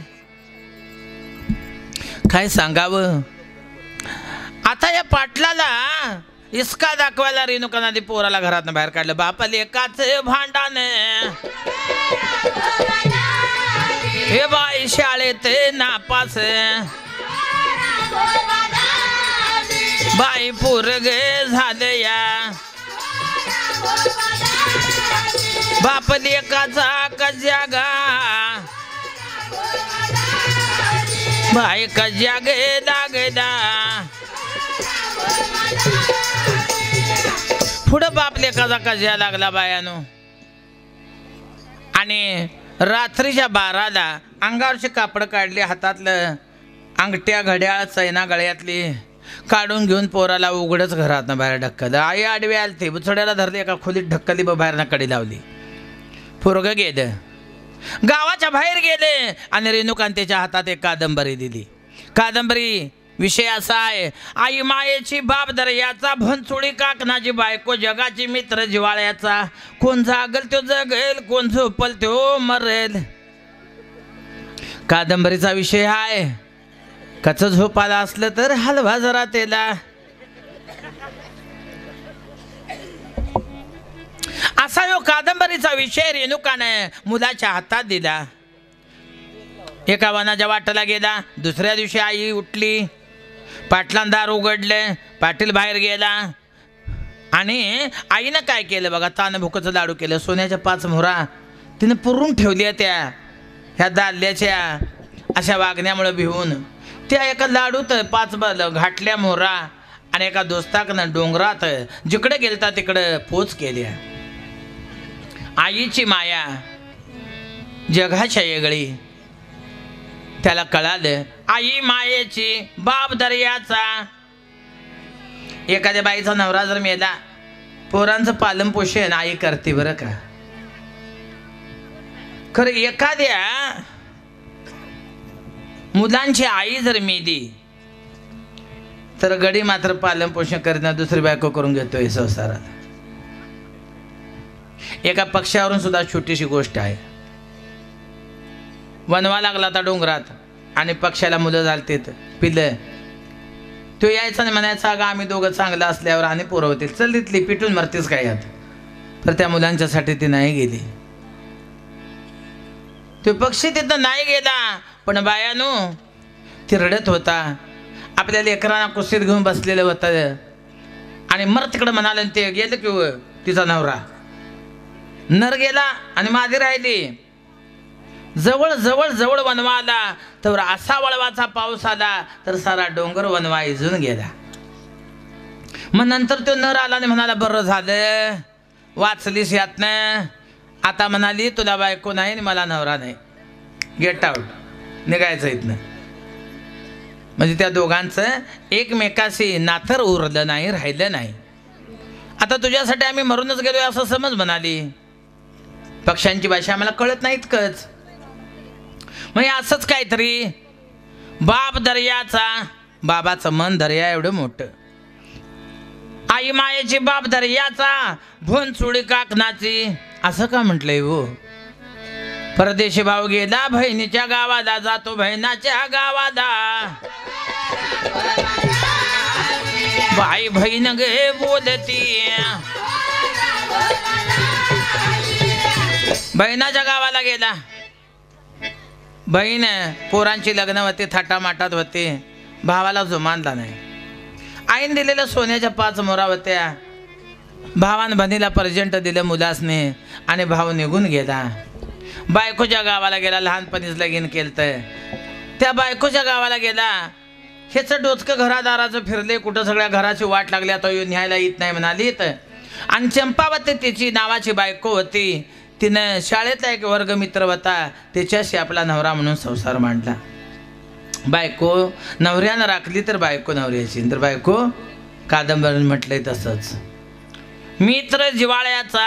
काय सांगावं. आता या पाटलाला इसका दाखवायला रेणुका नदी पोराला घरातनं बाहेर काढलं. बापा लेकाच भांडण, हे बाई शाळेत नापास, बाई पोरगे झाले या. बाप लेकाचा कज्यागा, बाई कज्या गे लागला. पुढं बाप लेकाचा कज्या लागला बायानो. आणि रात्रीच्या बाराला अंगावरचे कापड काढले, हातातलं अंगठ्या घड्याळ चैना गळ्यातली काढून घेऊन पोराला उघडच घरातनं बाहेर ढक्कलं. आई आडवी आलती, बुचड्याला धरली, एका खोलीत ढक्कली, बाहेरनं कडी लावली. पोरगं गेलं, गावाच्या बाहेर गेले. आणि रेणुकाने त्याच्या हातात एक कादंबरी दिली. कादंबरी विषय असा आहे, आई मायेची बाप दर्याचा, भनचोळी काकणाची बायको जगाची मित्र जिवाळ्याचा. कोण जागल तो जगेल, कोण झोपल तो मरेल. कादंबरीचा विषय आहे, कच झोपाला असलं तर हलवा जरा त्याला. असा यो कादंबरीचा विषय रेणुकाने मुलाच्या हातात दिला. एका वनाच्या वाटेला गेला. दुसऱ्या दिवशी आई उठली, पाटलान दार उघडले, पाटील बाहेर गेला. आणि आईनं काय केलं बघा, तान भुकाचं लाडू केलं. सोन्याच्या पाच मोहरा तिने पुरून ठेवल्या त्या ह्या दाल्याच्या अशा वागण्यामुळे भिवून. त्या एका लाडूत पाच घाटल्या मोहरा आणि एका दोस्ताकनं डोंगरात जिकडे गेलता तिकडं पोच केल्या. आईची माया जगाच्या वेगळी. त्याला कळालं, आई मायेची बाप दर्याचा. एखाद्या बाईचा नवरा जर मेला, पोरांचं पालन पोषण आई करते बरं का. खरं एखाद्या मुलांची आई जर मेली तर गडी मात्र पालन पोषण करणं दुसरी बायको करून घेतोय संसारात. एका पक्षावरून सुद्धा छोटीशी गोष्ट आहे. वनवा लागला होता डोंगरात आणि पक्षाला मुलं झालतीत, पिल्लं. तो यायचा नाही, म्हणायचा अगं आम्ही दोघं चांगलं असल्यावर आणि पोरं होतील, चल तिथली पिटून मरतेच काय यात. तर त्या मुलांच्यासाठी ती नाही गेली. तो पक्षी तिथं नाही गेला, पण बायानो ती रडत होता. आपल्या लेकरांना कुस्तीत घेऊन बसलेलं होतं आणि मर तिकडं म्हणाले. ते गेलं की तिचा नवरा नर गेला आणि माझी राहिली. जवळ जवळ जवळ वनवा आला तर असा वळवाचा पाऊस आला तर सारा डोंगर वनवा इजून गेला. मग नंतर तो नर आला आणि म्हणाला, बरं झालं वाचलीस यातनं. आता म्हणाली, तुला बायको नाही मला नवरा नाही, गेट आउट, निघायचं इथनं. म्हणजे त्या दोघांचं एकमेकाशी नाथर उरलं नाही, राहिलं नाही. आता तुझ्यासाठी आम्ही मरूनच गेलोय असं समज म्हणाली. पक्ष्यांची भाषा आम्हाला कळत नाही इतकंच. म्हणजे असंच काहीतरी. बाप दर्याचा, बाबाचं मन दर्या एवढं मोठं. आई मायेची बाप दर्याचा, भोन चुडी काकणाची, असं का म्हटलंय हो. परदेशी भाऊ गेला बहिणीच्या गावाला, जातो बहिणाच्या गावाला. बाई बहीण गे बोलती, बहिणाच्या गावाला गेला. बहीण पोरांची लग्न होती, थाटामाटात होते. भावाला जुमानला नाही. आईन दिलेल्या सोन्याच्या पाच मोरा होत्या. भावान बहिणीला पर्जंट दिलं मुलासने आणि भाव निघून गेला. बायकोच्या गावाला गेला. लहानपणीच लगीन केलं. त्या बायकोच्या गावाला गेला. ह्याचं डोचकं घरादाराचं फिरले. कुठं सगळ्या घराची वाट लागली. आता येऊन न्यायला येत नाही म्हणालीत. आणि चंपावती तिची नावाची बायको होती. तिनं शाळेतला एक वर्गमित्र होता. त्याच्याशी आपला नवरा म्हणून संसार मांडला. बायको नवऱ्यानं राखली तर बायको नवऱ्याची, तर बायको कादंबरी म्हटलंय तसंच. मित्र जिवाळ्याचा.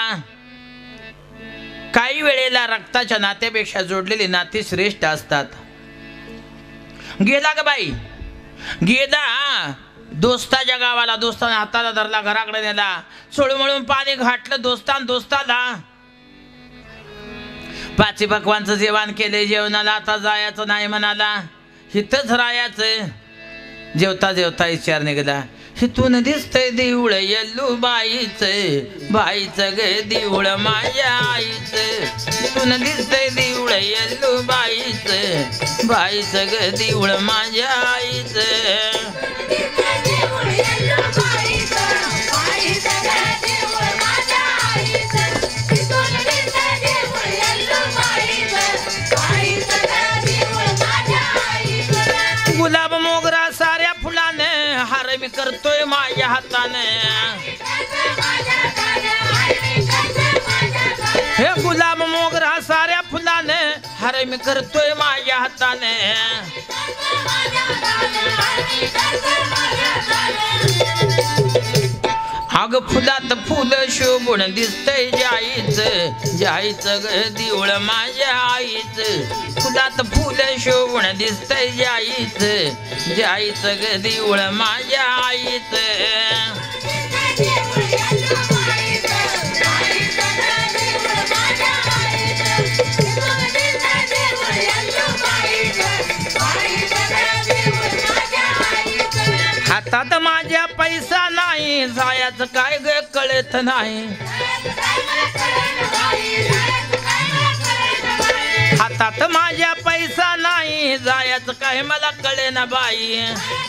काही वेळेला रक्ताच्या नात्यापेक्षा जोडलेली नाती श्रेष्ठ असतात. गेला ग बाई, गेला दोस्ताच्या गावाला. दोस्ताने हाताला धरला, घराकडे नेला. सोळमळून पाणी घातलं दोस्तान दोस्ताला. पाची पकवानचं जेवण केले. जेवणाला आता जायचं नाही म्हणाला. हिथंच राहायचं. जेवता जेवता विचार निघाला, हिथून दिसतंय देऊळ येल्लू बाईचं. बाईचं ग देऊळ माझ्या आईचं. हिथून दिसतंय देऊळ येल्लू बाईचं. बाईचं ग देऊळ माझ्या आईचं. गुलाब मोगरा साऱ्या फुलाने हार मी करतोय माझ्या हाताने. हे गुलाब मोगरा साऱ्या फुलाने हार मी करतोय माझ्या हाताने. अग फुलात फुल शोभून दिसतंय जाईचं. जाईचं ग देऊळ माझ्या आईचं. फुलात फुल शोभून दिसतंय जाईचं. जाईचं ग देऊळ माझ्या आईचं. हातात माझ्या पैसा नाही, जायचं काय ग कळत नाही. हातात माझ्या पैसा नाही, जायचं काय मला कळे ना बाई.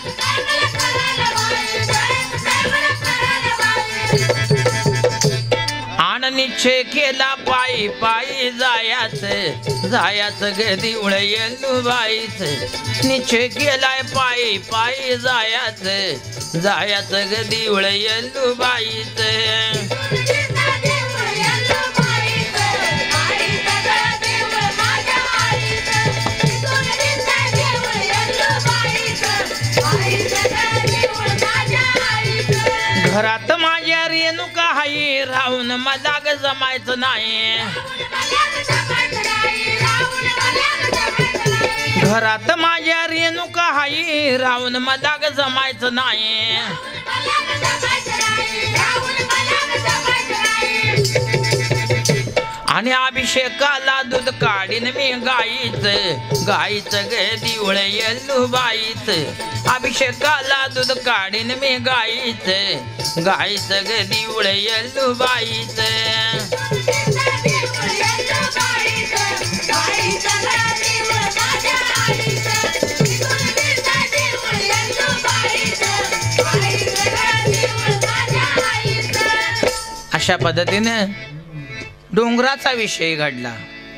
आणि निश्चय केला पायी पायी जायाचं. जायाचं ग देऊळ येल्लू बाईचं. निश्चय केलाय पायी पायी जायाचं. जायाचं ग देऊळ येल्लू बाईचं. घरात माझ्या रेणुका हाई, राहून मला ग जमायचं नाही. घरात माझ्या रेणुका हाई, राहून मला ग जमायचं नाही. आणि अभिषेकाला दूध काढीन मी गाईचं. गाईचं ग देऊळ येल्लू बाईचं. अभिषेकाला दूध काढीन मी गाईचं. गाईचं ग देऊळ येल्लू बाईचं. अशा पद्धतीने डोंगराचा विषय घडला.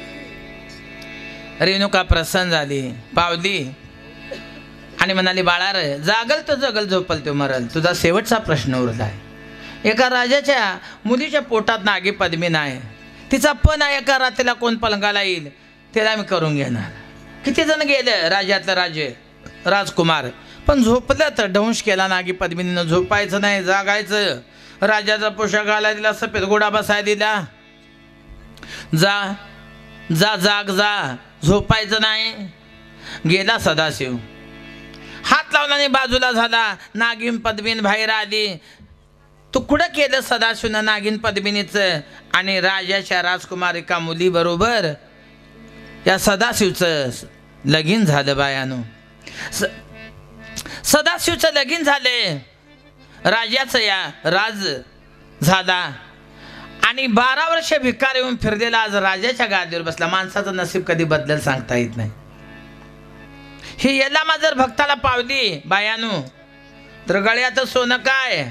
रेणुका प्रसन्न झाली, पावली आणि म्हणाली, बाळा रे, जागल तर जगल, झोपल तो मरल. तुझा शेवटचा प्रश्न उरलाय. एका राजाच्या मुलीच्या पोटात नागी पद्मी नाही. तिचा पण आहे, एका रात्रीला कोण पलंगाला येईल त्याला मी करून घेणार. किती जण गेले राजातलं राजे राजकुमार, पण झोपलं तर दंश केला नागी पद्मिनीनं. झोपायचं नाही, जागायचं. राजाचा पोशाख घालायला दिला, सफेद घोडा बसायला दिला. जा जा जाग जा, झोपायचं नाही. गेला सदाशिव. हात लावला बाजूला झाला. नागिन पद्मिनी बाहेर आली. तुकडं केलं सदाशिवनं नागिन पद्मिनीचं. आणि राजाच्या राजकुमारिका मुलीबरोबर या सदाशिवचं लगीन झालं. बायानो, स सदाशिवचं लगीन झाले. राजाचं या राज झाला. आणि बारा वर्ष भिकार येऊन फिरलेला आज राजाच्या गादीवर बसला. माणसाचं नसीब कधी बदलेल सांगता येत नाही. ही यल्लामा जर भक्ताला पावली बायानू तर गळ्यात सोनं काय,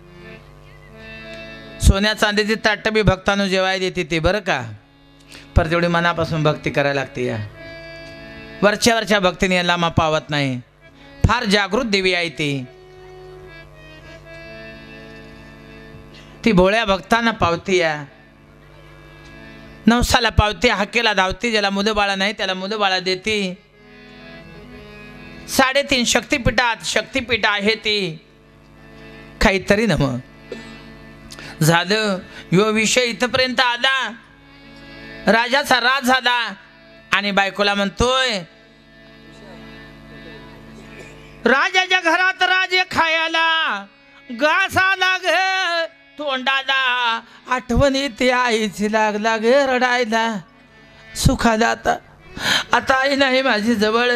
सोन्या चांदीची ताट बी भक्तांनो जेवायला देते ते बरं का. पर तेवढी मनापासून भक्ती करायला लागते. या वरच्या वरच्या भक्तीने यल्लामा पावत नाही. फार जागृत देवी आहे ती. ती भोळ्या भक्तांना पावती. या नवसाला पावती, हाकेला धावती. ज्याला मुलं बाळा नाही त्याला मुलं बाळा देती. साडेतीन शक्तिपीठात शक्तिपीठ आहे ती. काहीतरी न मग झालं. यो विषय इथपर्यंत आला. राजाचा राज झाला आणि बायकोला म्हणतोय राजाच्या घरात राजे खायला घास आला ग तोंडाला. आठवण येते आईची लागला ग रडायला. सुखाला आता आता आई नाही माझी जवळ.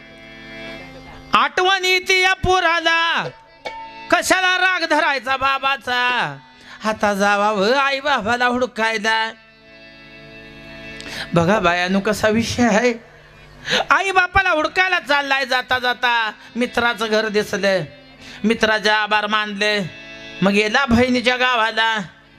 आठवण येते या पोराला कशाला राग धरायचा बाबाचा. आता जावावं आई बाबाला हुडकायला. बघा बायानू कसा विषय आहे. आई बापाला हुडकायला चाललाय. जाता जाता मित्राचं घर दिसलं. मित्राचे आभार मानले. मग गेला बहिणीच्या गावाला.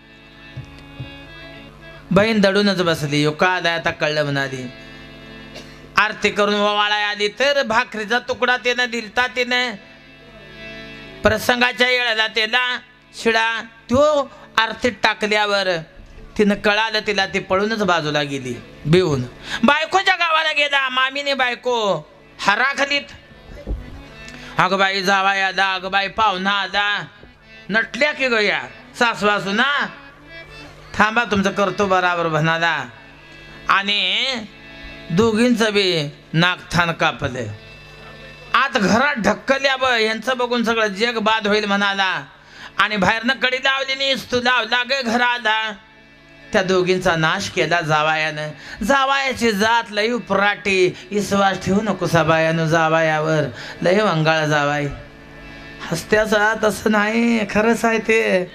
बहीण दडूनच बसली. यो का आलाय आता कळलं म्हणाली. आरती करून ववाळाय आली तर भाकरीचा तुकडा त्यानं दिलता. तिनं प्रसंगाच्या वेळेला त्याला शिळा तो आरतीत टाकल्यावर तिनं कळालं तिला. ती पळूनच बाजूला गेली भिवून. बायकोच्या गावाला गेला. मामीने बायको हराखलीत. अगं बाई जावा आला, अगं बाई पाहुणा आला. नटल्या की गया सासू वासू ना. थांबा तुमचं करतो बराबर म्हणाला. आणि दोघींचं बी नाकथान कापले. आत घरात ढक्कल्या. ब यांचं बघून सगळं जग बाद होईल म्हणाला. आणि बाहेरनं कडी लावली नीस तू लावला ग घराला. त्या दोघींचा नाश केला जावायानं. जावायाची जात लई उपराटी. विश्वास ठेवू नको सबायानं जावायावर. लई वंगाळ जावाय. हसत्याचा तसं नाही खरंच आहे ते.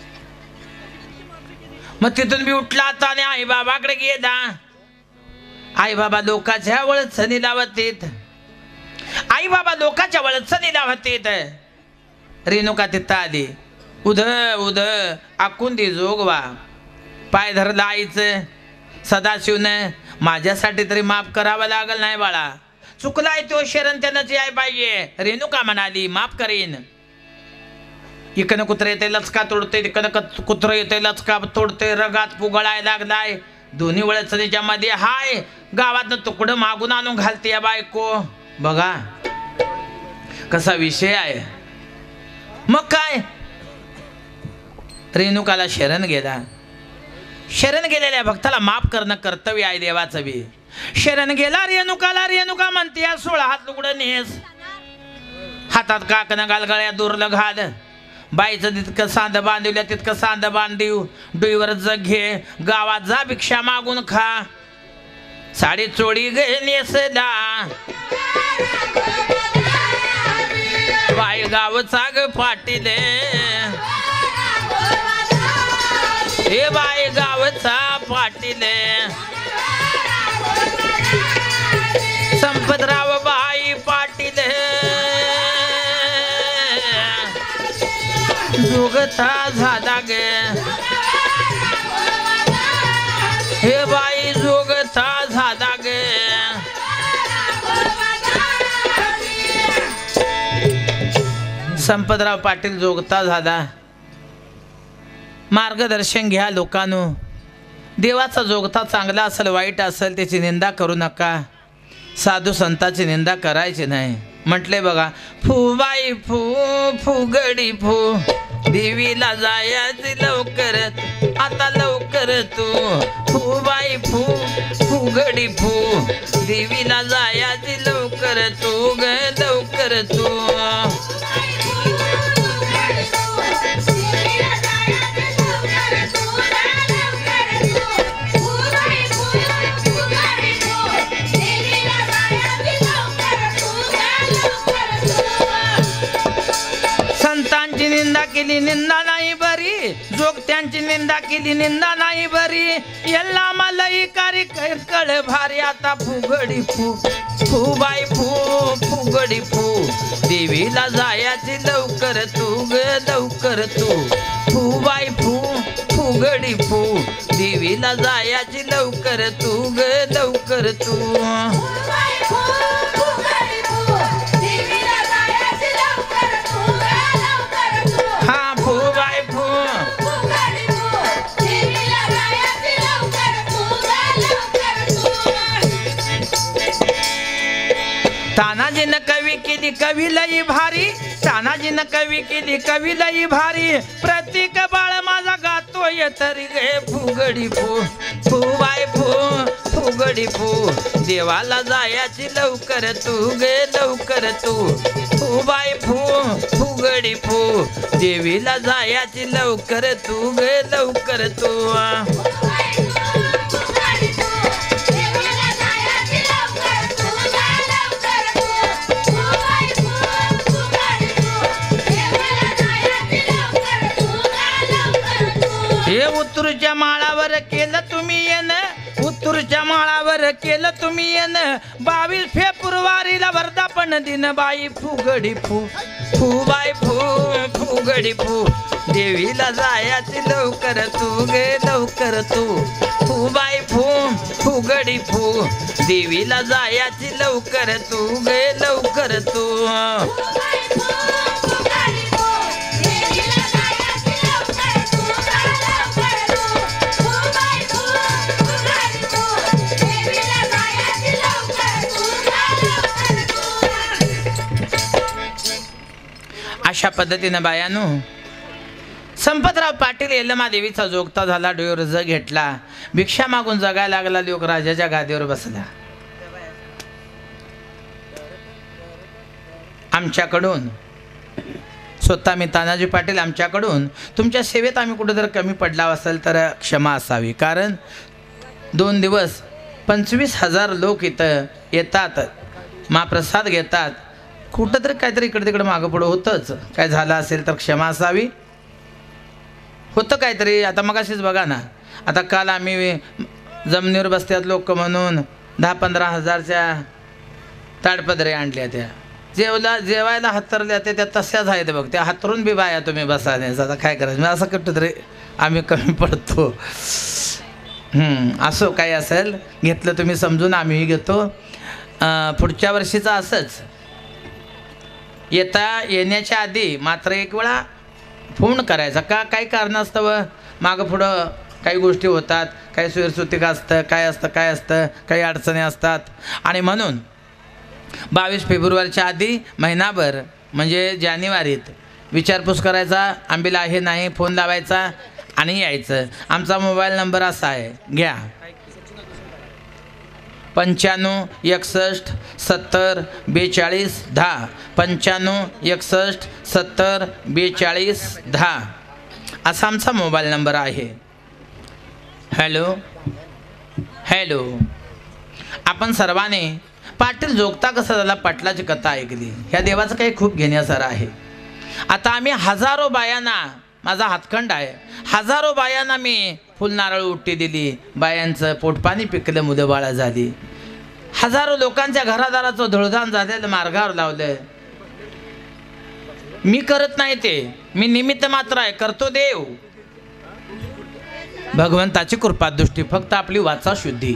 मग तिथून बी उठला आता आणि आई बाबाकडे गेला. आई बाबा लोकाच्या वळचणी लावतीत. आई बाबा लोकाच्या वळचणी लावतीत. रेणुका तिथं आली. उध उध आखून दे जोगवा. पाय धरला आईचं. सदाशिवनं माझ्यासाठी तरी माफ करावं लागल नाही बाळा. चुकलाय तो शरण त्यानंच याय पाहिजे. रेणुका म्हणाली माफ करीन. इकडनं कुत्र येते लचका तोडते, तिकडनं कुत्र येते लचका तोडते. रगात पुगळाय लागलाय. दोन्ही वळचणीच्या मध्ये हाय. गावातनं तुकडं मागून आणून घालते या बायको. बघा कसा विषय आहे. मग काय रेणुकाला शरण गेला. शरण गेलेल्या भक्ताला माफ करणं कर्तव्य आहे देवाचं बी. शरण गेला रेणुकाला. रेणुका म्हणते या सोळा हात लुगडं नेस. हातात काकणं घाल, गळ्यात दुर्ल घाल. बाईचं तितकं सांद बांधवल्या तितकं सांद बांधीव. डुईवर जग घे. गावात जा भिक्षा मागून खा. साडी चोळी गे नेसला. बाई गावचा ग पाटीले. हे बाई गावचा पाटीले. संपतराव बाई पाटील जोगता झाला गे. हे बाई जोगता झाला गे. संपतराव पाटील जोगता झाला. मार्गदर्शन घ्या लोकांनो. देवाचा जोगता चांगला असेल वाईट असेल त्याची निंदा करू नका. साधू संताची निंदा करायची नाही. म्हटले बघा फुबाई फू फुगडी फू. देवीला जायची लवकर आता लवकर तू. फुबाई फू फुगडी फू. देवीला जायची लवकर तू ग लवकर तू. संतांची निंदा केली निंदा नाही बरी. भारी जोग त्यांची निंदा केली निंदा नाही बरी यल्ला मलई कारी कळ भारी आता फुगडी फू फू बाई फू फुगडी फू देवीला जायाची लवकर तू ग लवकर तू फू बाई फू फुगडी फू देवीला जायाची लवकर तू ग लवकर तू हा फू बाई फू तानाजीनं कवी केली कवी लई भारी तानाजीनं कवी केली कवी लई भारी प्रतीक बाळ माझा गातोय तरी गे फुगडी फू फू बाय फू फुगडी फू देवाला जायाची लवकर तू गे लवकर तू फू बाय फू फुगडी फू देवीला जायाची लवकर तू गे लवकर तू हे उत्तूरच्या माळावर केलं तुम्ही येणं उत्तूरच्या माळावर केलं तुम्ही येणं बावीस फेब्रुवारीला वर्धापन दिन बाई फुगडी फू फू बाई फू फुगडी फू देवीला जायाची लवकर तू गे लवकर तू फू बाई फू फुगडी फू देवीला जायाची लवकर तू गे लवकर तू अशा पद्धतीनं बायानो संपतराव पाटील यल्लमा देवीचा जोगता झाला डोयर ज घेतला भिक्षा मागून जगायला लागला लोक राजाच्या गादीवर बसला आमच्याकडून स्वतः मी तानाजी पाटील आमच्याकडून तुमच्या सेवेत आम्ही कुठेतरी कमी पडला असेल तर क्षमा असावी कारण दोन दिवस पंचवीस हजार लोक इथं येतात महाप्रसाद घेतात कुठं तरी काहीतरी इकडे तिकडे मागं पुढं होतंच काय झालं असेल तर क्षमा असावी होतं काहीतरी आता मगाशीच बघा ना आता काल आम्ही जमिनीवर बसत्यात लोक म्हणून दहा पंधरा हजारच्या ताडपदरे आणल्या त्या जेवला जेवायला हातरल्या त्या त्या तशाच आहेत बघ त्या हातरून बी बाया तुम्ही बसायला आता काय करायचं मी असं कुठं तरी आम्ही कमी पडतो असो काही असेल घेतलं तुम्ही समजून आम्हीही घेतो पुढच्या वर्षीचं असंच येता येण्याच्या आधी मात्र एक वेळा फोन करायचा का काही कारणास्तव मागं पुढं काही गोष्टी होतात काही सुरसुतिका असतं काय असतं काय असतं काही अडचणी असतात आणि म्हणून बावीस फेब्रुवारीच्या आधी महिनाभर म्हणजे जानेवारीत विचारपूस करायचा आंबीला आहे नाही फोन लावायचा आणि यायचं आमचा मोबाईल नंबर असा आहे घ्या पंच्याण्णव एकसष्ट सत्तर बेचाळीस दहा पंच्याण्णव एकसष्ट सत्तर बेचाळीस दहा असा आमचा मोबाईल नंबर आहे हॅलो हॅलो आपण सर्वांनी पाटील जोगता कसा झाला पाटलाची कथा ऐकली ह्या देवाचं काही खूप घेण्यासारं आहे आता आम्ही हजारो बायांना माझा हातखंड आहे हजारो बायांना मी फुल नारळ उट्टी दिली बायांचं पोटपाणी पिकलं मुलं बाळा झाली हजारो लोकांच्या घरादाराचं धुळधाण झालेलं मार्गावर लावलं मी करत नाही ते मी निमित्त मात्र आहे करतो देव भगवंताची कृपा दृष्टी फक्त आपली वाचा शुद्धी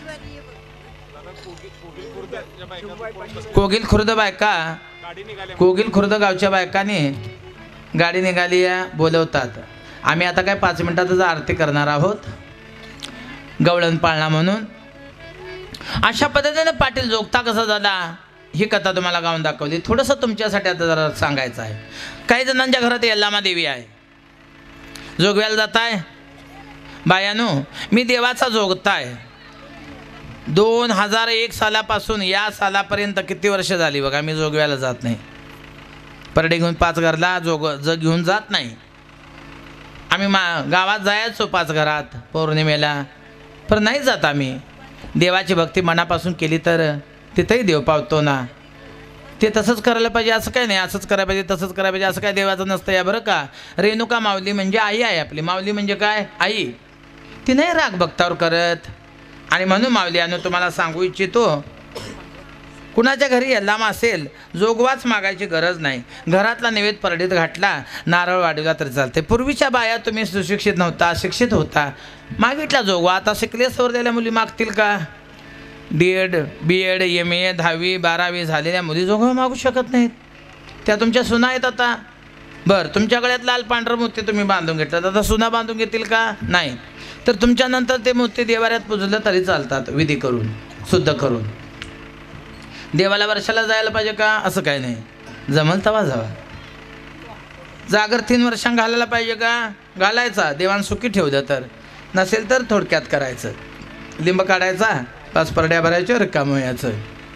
कोगिल खुर्द बायका कोगिल खुर्द गावच्या बायकाने गाडी निघाली बोलवतात आम्ही आता काय पाच मिनिटातच आरती करणार आहोत गवळण पाळणा म्हणून अशा पद्धतीने पाटील जोगता कसा झाला ही कथा तुम्हाला गाऊन दाखवली थोडंसं तुमच्यासाठी आता जरा सांगायचं आहे काही जणांच्या घरात यल्लामा देवी आहे जोगव्याला जात आहे बायानो मी देवाचा जोगता आहे दोन हजार एक सालापासून या सालापर्यंत किती वर्ष झाली बघा मी जोगव्याला जात नाही परडे घेऊन पाच घरला जोग जग घेऊन जात नाही आम्ही मा गावात जायचो पाच घरात पौर्णिमेला पण नाही जात आम्ही देवाची भक्ती मनापासून केली तर तिथेही देव पावतो ना ते तसंच करायला पाहिजे असं काय नाही, असंच करायला पाहिजे तसंच करायला पाहिजे असं काय देवाचं नसतं या बरं का. रेणुका माऊली म्हणजे आई आहे आपली. माऊली म्हणजे काय? आई. ती नाही राग भक्तावर करत. आणि म्हणून माऊली आणून तुम्हाला सांगू इच्छितो, कुणाच्या घरी यल्लाम असेल जोगवाच मागायची गरज नाही. घरातला नैवेद्य परडीत घातला, नारळ वाढवला तरी चालते. पूर्वीच्या बाया तुम्ही सुशिक्षित नव्हता, शिक्षित होता, मागितला जोगवा. आता शिकले सवरलेल्या मुली मागतील का? D Ed B Ed M A दहावी बारावी झालेल्या मुली जोगवा मागू शकत नाहीत. त्या तुमच्या सुना आहेत आता. बरं, तुमच्या गळ्यात लाल पांढरं मोती तुम्ही बांधून घेतलात, आता सुना बांधून घेतील का? नाही. तर तुमच्यानंतर ते मोती देवाऱ्यात पुजलं तरी चालतात, विधी करून शुद्ध करून. देवाला वर्षाला जायला पाहिजे का? असं काय नाही, जमल तवा जावा. जागर तीन वर्षां घालायला पाहिजे का? घालायचा, देवान सुखी ठेवलं तर. नसेल तर थोडक्यात करायचं, लिंब काढायचा, पाच परड्या भरायच्या, रिकामं व्हायचं.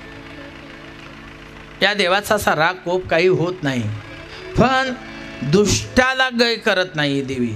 या देवाचा असा राग कोप काही होत नाही, पण दुष्टाला गय करत नाही देवी.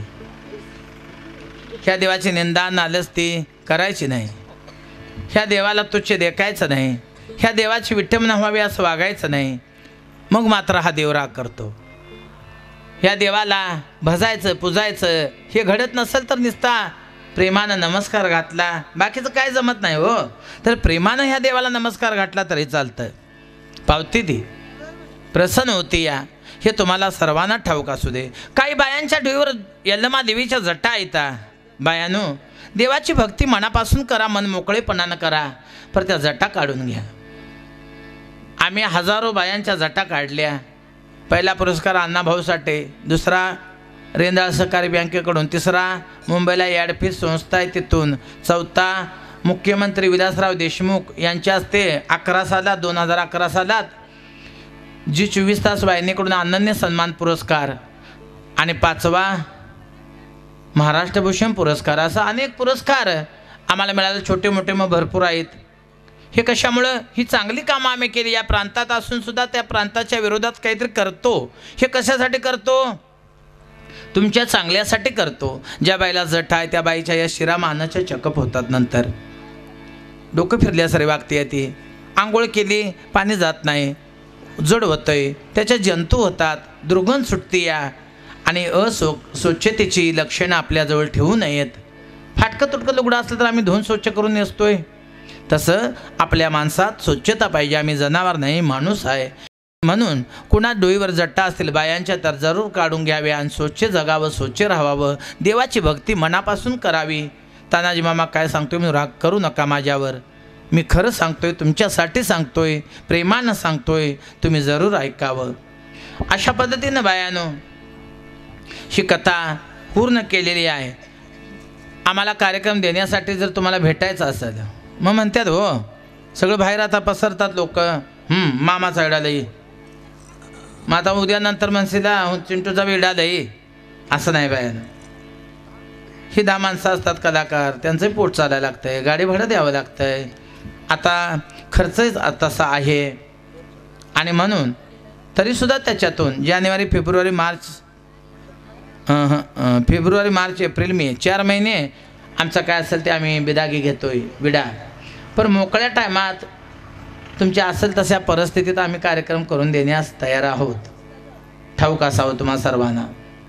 ह्या देवाची निंदा नालस्ती करायची नाही, ह्या देवाला तुच्छ देखायचं नाही, ह्या देवाची विठ्ठमना व्हावी असं वागायचं नाही. मग मात्र हा देव राग करतो. ह्या देवाला भजायचं पुजायचं हे घडत नसेल तर निसता प्रेमानं नमस्कार घातला, बाकीचं काय जमत नाही हो. तर प्रेमानं ह्या देवाला नमस्कार घातला तरी चालतं, पावती ती प्रसन्न होती. या हे तुम्हाला सर्वांना ठाऊक असू दे. काही बायांच्या डोईवर यल्लमा देवीच्या जटा येतात. बायानो, देवाची भक्ती मनापासून करा, मन मोकळेपणानं करा, पर त्या जटा काढून घ्या. आम्ही हजारो बायांच्या जटा काढल्या. पहिला पुरस्कार अण्णाभाऊ साठे, दुसरा रेंदाळ सहकारी बँकेकडून, तिसरा मुंबईला याडफी संस्था आहे तिथून, चौथा मुख्यमंत्री विलासराव देशमुख यांच्या हस्ते अकरा सालात दोन हजार अकरा सालात जी चोवीस तास वाहिनीकडून अनन्य सन्मान पुरस्कार, आणि पाचवा महाराष्ट्रभूषण पुरस्कार. असा अनेक पुरस्कार आम्हाला मिळाले, छोटे मोठे मग भरपूर आहेत. हे कशामुळं? ही चांगली कामं आम्ही केली. या प्रांतात असून सुद्धा त्या प्रांताच्या विरोधात काहीतरी करतो. हे कशासाठी करतो? तुमच्या चांगल्यासाठी करतो. ज्या बाईला जट आहे त्या बाईच्या या शिरा मानाच्या चकप होतात, नंतर डोकं फिरल्यासारे वागते. ती आंघोळ केली पाणी जात नाही, जड होतंय, त्याच्या जंतू होतात, दुर्गंध सुटती. या आणि असो स्वच्छतेची लक्षणं आपल्याजवळ ठेवू नयेत. फाटकं तुटकं लुगडं असलं तर आम्ही धुवून स्वच्छ करून नेसतोय, तसं आपल्या माणसात स्वच्छता पाहिजे. आम्ही जनावर नाही, माणूस आहे. म्हणून कुणा डोईवर जट्टा असतील बायांच्या तर जरूर काढून घ्यावे आणि स्वच्छ जगावं, स्वच्छ राहावं. देवाची भक्ती मनापासून करावी. तानाजी मामा काय सांगतोय मी राग करू नका माझ्यावर, मी खरं सांगतोय, तुमच्यासाठी सांगतोय, प्रेमानं सांगतोय, तुम्ही जरूर ऐकावं. अशा पद्धतीनं बायानो ही कथा पूर्ण केलेली आहे. आम्हाला कार्यक्रम देण्यासाठी जर तुम्हाला भेटायचं असेल मग म्हणतात हो सगळं बाहेर आता पसरतात लोक, मामाचा वेडा लई, मग आता उद्या नंतर म्हणशीला चिंटूचा वेडा लई. असं नाही बायानं. ही दहा माणसं असतात कलाकार, त्यांचंही पोट चालायला लागतं आहे, गाडी भाडं द्यावं लागतं आहे, आता खर्चही तसा आहे. आणि म्हणून तरीसुद्धा त्याच्यातून जानेवारी फेब्रुवारी मार्च हां हां फेब्रुवारी मार्च एप्रिल मे चार महिने आमचं काय असेल ते आम्ही बिदागी घेतोय, विडा. पण मोकळ्या टायमात तुमच्या असेल तशा परिस्थितीत आम्ही कार्यक्रम करून देण्यास तयार आहोत. ठाऊक असावं तुम्हा सर्वांना.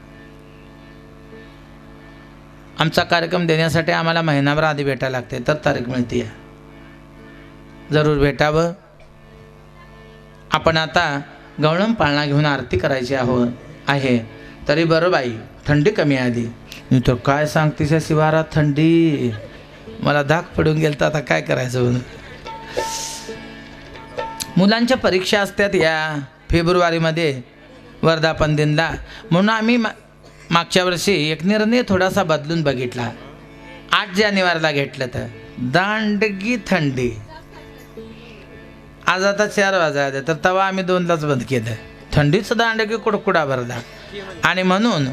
आमचा कार्यक्रम देण्यासाठी आम्हाला महिनाभर आधी भेटायला लागते, तर तारीख मिळते. जरूर भेटावं. आपण आता गवळण पाळणा घेऊन आरती करायची आहोत आहे. तरी बरं बाई, थंडी कमी आली. मी तर काय सांगतेस या शिवारात थंडी, मला धाक पडून गेलं तर आता काय करायचं म्हणून. मुलांच्या परीक्षा असतात या फेब्रुवारीमध्ये वर्धापन दिनला, म्हणून आम्ही मा मागच्या वर्षी एक निर्णय थोडासा बदलून बघितला. आठ जानेवारीला घेतलं तर दांडगी थंडी. आज आता चार वाजायला तर तेव्हा आम्ही दोनलाच बंद केलं. थंडीचं दांडगी कुडकुडा भरला. आणि म्हणून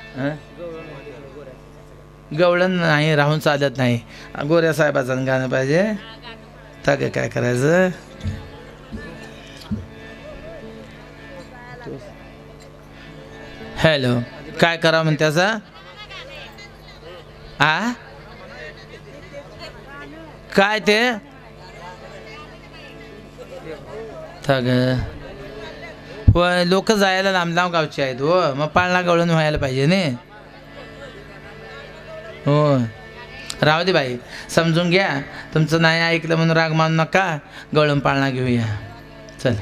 गवळण नाही राहून चालत नाही. गोऱ्या साहेबाचं गाणं पाहिजे तर काय करायचं. हॅलो, काय करावं म्हणते त्याचा? आ काय ते थग होय लोक जायला लांब लांब गावचे आहेत हो, मग पाळणा गवळण व्हायला पाहिजे ने. हो राहू दे बाई, समजून घ्या. तुमचं नाही ऐकलं म्हणून राग मानू नका. गवळण पाळणा घेऊया चल.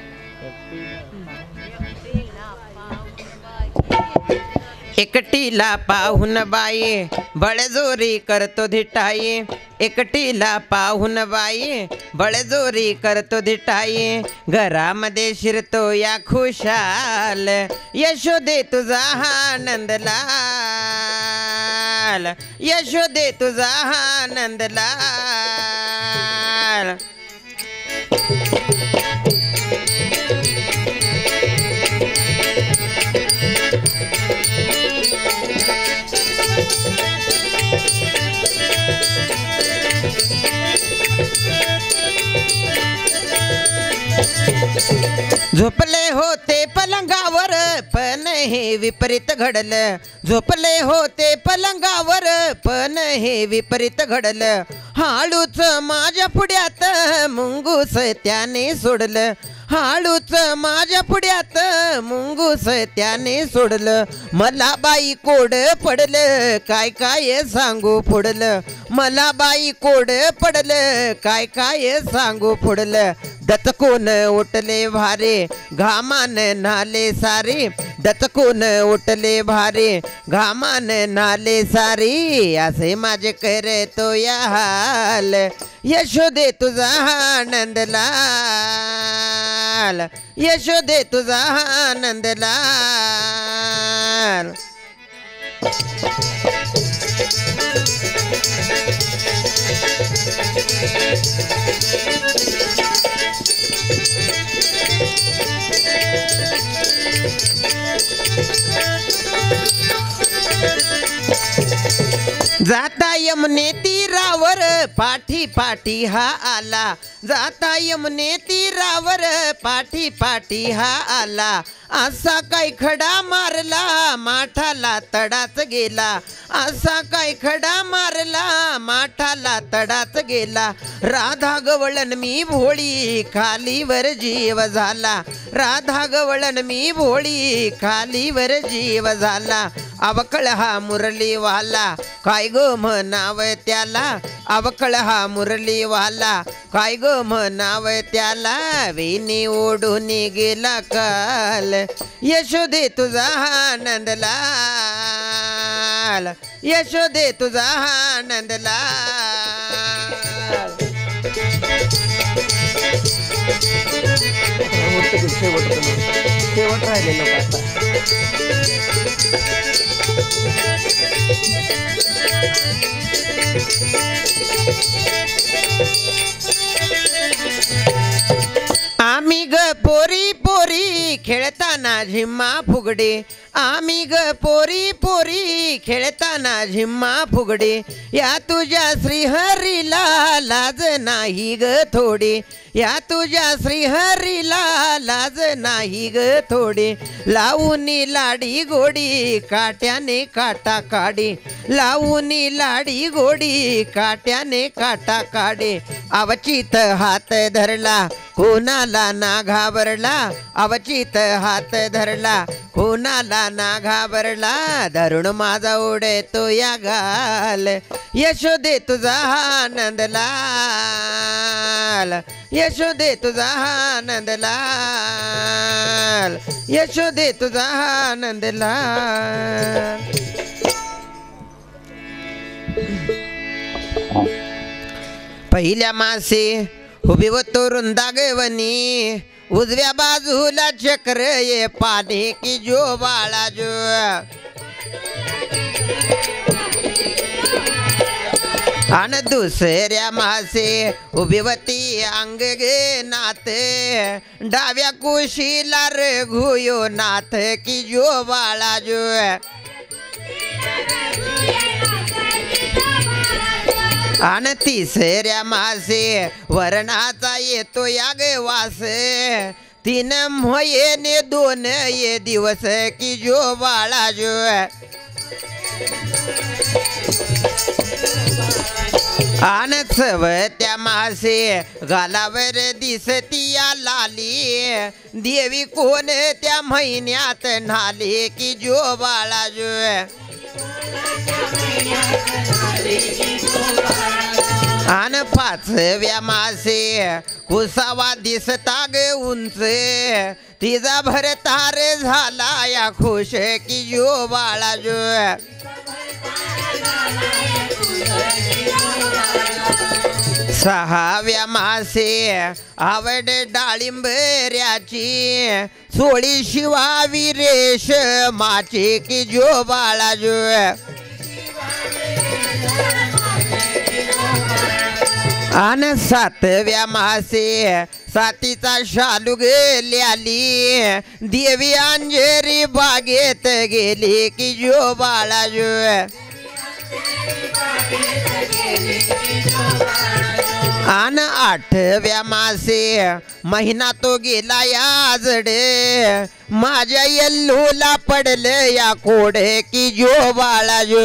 एकटीला पाहून बाई बळजोरी करतो धिटाई. एकटीला पाहून बाई बळजोरी करतो धिटाई. घरामध्ये शिरतो या खुशाल यशोदे तुझा आनंद लाल. यशोदे तुझा आनंद लाल. झोपले होते पलंगावर पण हे विपरीत घडलं. झोपले होते पलंगावर पण हे विपरीत घडलं. हाळूच माझ्या पुढ्यात मुंगूस त्याने सोडलं. हाळूच माझ्या पुढ्यात मुंगूस त्याने सोडलं. मला बाई कोड पडलं काय काय सांगू पुढलं. मला बाई कोड पडलं काय काय सांगू पुढलं. दचकून उठले भारे घामान नाले सारे. दचकून उठले भारे घामान नाले सारी. असे माझे करतो या हाल यशोदे तुझा आनंद लाल. यशोदे तुझा आनंद लाल. जाता यमुने तीरावर पाठी पाठी हा आला. जाता यमुने तीरावर पाठी पाठी हा आला. असा काय खडा मारला माठाला तडाच गेला. असा काय खडा मारला माठाला तडाच गेला. राधा गवळण मी भोळी खालीवर जीव झाला. राधा गवळण मी भोळी खालीवर जीव झाला. अवकळ हा मुरलीवाला काय ग म्हणाव त्याला. अवकळ हा मुरलीवाला काय ग म्हणाव त्याला. वेणी ओढून गेला काल यशोदे तुझा आनंद लाल. यशोदे तुझा आनंद लाल. शेवट राहिलेलं आता. आम्ही ग पोरी पोरी खेळताना झिम्मा फुगडे. आम्ही ग पोरी पोरी खेळताना झिम्मा फुगडे. या तुझ्या श्रीहरीला लाज नाही ग थोडी. या तुझ्या श्रीहरीला लाज नाही ग थोडी. लावूनी लाडी गोडी काट्याने काटा काढे. लावूनी लाडी गोडी काट्याने काटा काढे. अवचित हात धरला कोणाला ना घाबरला. अवचित हात धरला कोणाला ना घाबरला. धरून माझा उडतो या गाल यशोदे तुझा आनंद लाल. यशोदे तुझा आनंद लाल. यशोदे तुझा आनंद लाल. पहिल्या मासे उभी होतो रुंदागवनी. उजव्या बाजूला चक्र ये पाणी की जो बाळा जो. आणि दुसऱ्या मासे उभीवती अंग गे नाथ. डाव्या कुशीला रघुयो नाथ की जो बाळा जो. आणि तिसऱ्या मासे वर्णाचा येतो या गे वास. तीन मोये दोन ये दिवस की जो बाळा जो. आन चवत्या मासे गालावर दिसती या लाली देवी कोण त्या महिन्यात न्हाली की जो बाळा जो आन पाचव्या मासे कुसावा दिसता ग उंच तिचा भरतार झाला या खुश की जो बाळा जो सहाव्या मासे आवड डाळिंबऱ्याची सोळी शिवावी रेश माची की जो बाळा जो आन सातव्या मासे सातीचा शालू गेल्याली देवी अंजेरी बागेत गेली की जो बाळा जो आन आठव्या मासे महिना तो गेला या जडे माझ्या येल्लूला पडले या कोडे की जो बाळा जो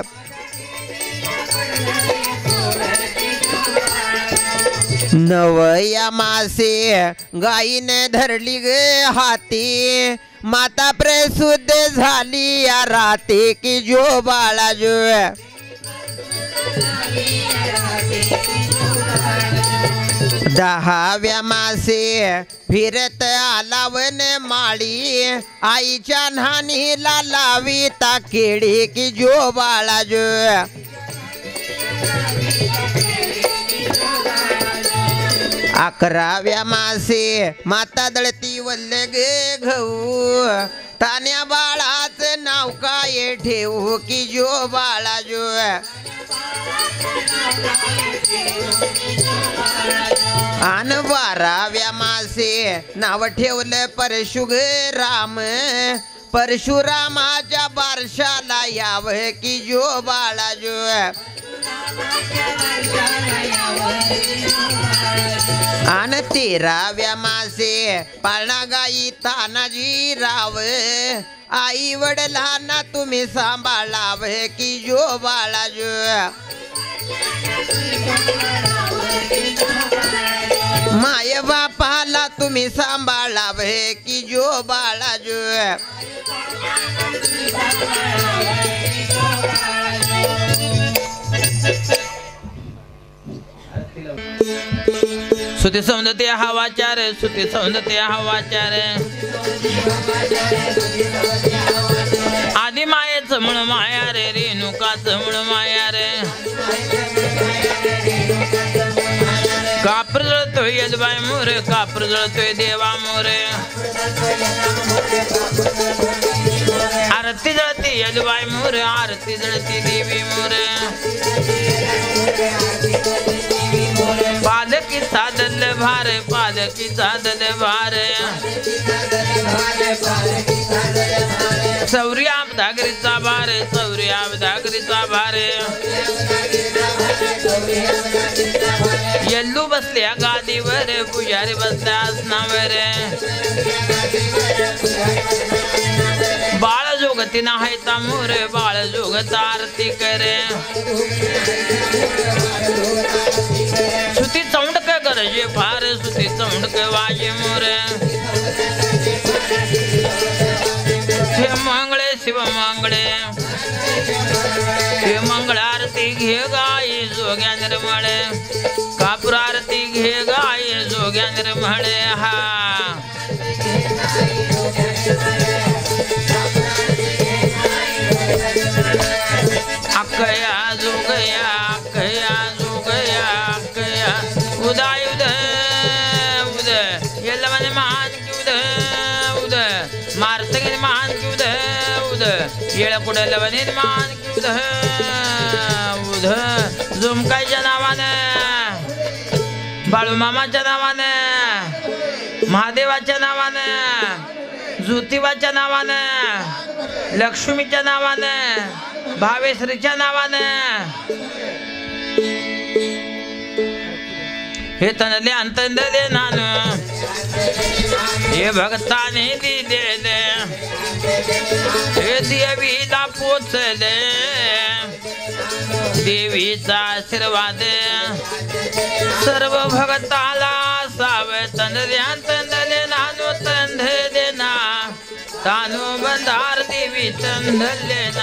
नवया मासे गाईने धरली ग हाती माता प्रसूद्ध झाली या राती की जो बाळा जो दहाव्या मासे फिरत आलावन माळी आईच्या न्हाणीला लावी ता केळी की जो बाळा जो अकराव्या मासे माता दळती वल्ले गे घऊ तान्या बाळाचं नाव काय ठेवू की जो बाळा जो आन बाराव्या मासे नाव ठेवलं परशुराम परशुरामाच्या बारशाला याव की जो बाळा जो आन तेराव्या मासे पाळणा गाई तानाजी राव आई वडिलांना तुम्ही सांभाळाव की जो बाळा जो माय बापाला तुम्ही सांभाळाव की जो बाळा जो सुती सौंदते हवाचार सुती सौंदते हवाचार आदि मायेच मुळ माया रे रेणुकाच मुळ माया रे कापर जळतोय यजबाई मोरे कापर जळतोय देवा मोरे आरती जळती यजबाई मोरे आरती जळती देवी मोरे पालकी सादल भार पालकी सादल भार सौर्या धागरीचा भार सौर्या धागरीचा भार येल्लू बसल्या गादीवर पुजारी बसल्या आसनावर बाळ जोगती नाहायचा मोर बाळ जोगता आरती करे सुती चौंडक गरजे फार सुती चौंडक वाजे मोर शिव मंगळे शिव मंगळे शिव मंगळ आरती घे गाई जोग्या निर्मळे कापूर आरती घे गाई जोग्या निर्मळे हा अकया जोगया अकया जोगया अकया उदय उदय उदय येल्लवने महान की उदय उदय मारतगिन महान की उदय उदय येळकुडलवने महान की उदय उदय झुमकाईच्या नावाने बाळूमामाच्या नावाने महादेवाच्या नावाने ज्योतिबाच्या नावाने लक्ष्मीच्या नावाने भावेश्वरीच्या नावाने हे तनले अंतंदले नान हे भक्ताने दिलेले हे देवीला पोचले देवीचा आशीर्वाद सर्व भगताला सावे तंद्र्या तंदले नानो तंध देना तानो बंधार देवी तंधले ना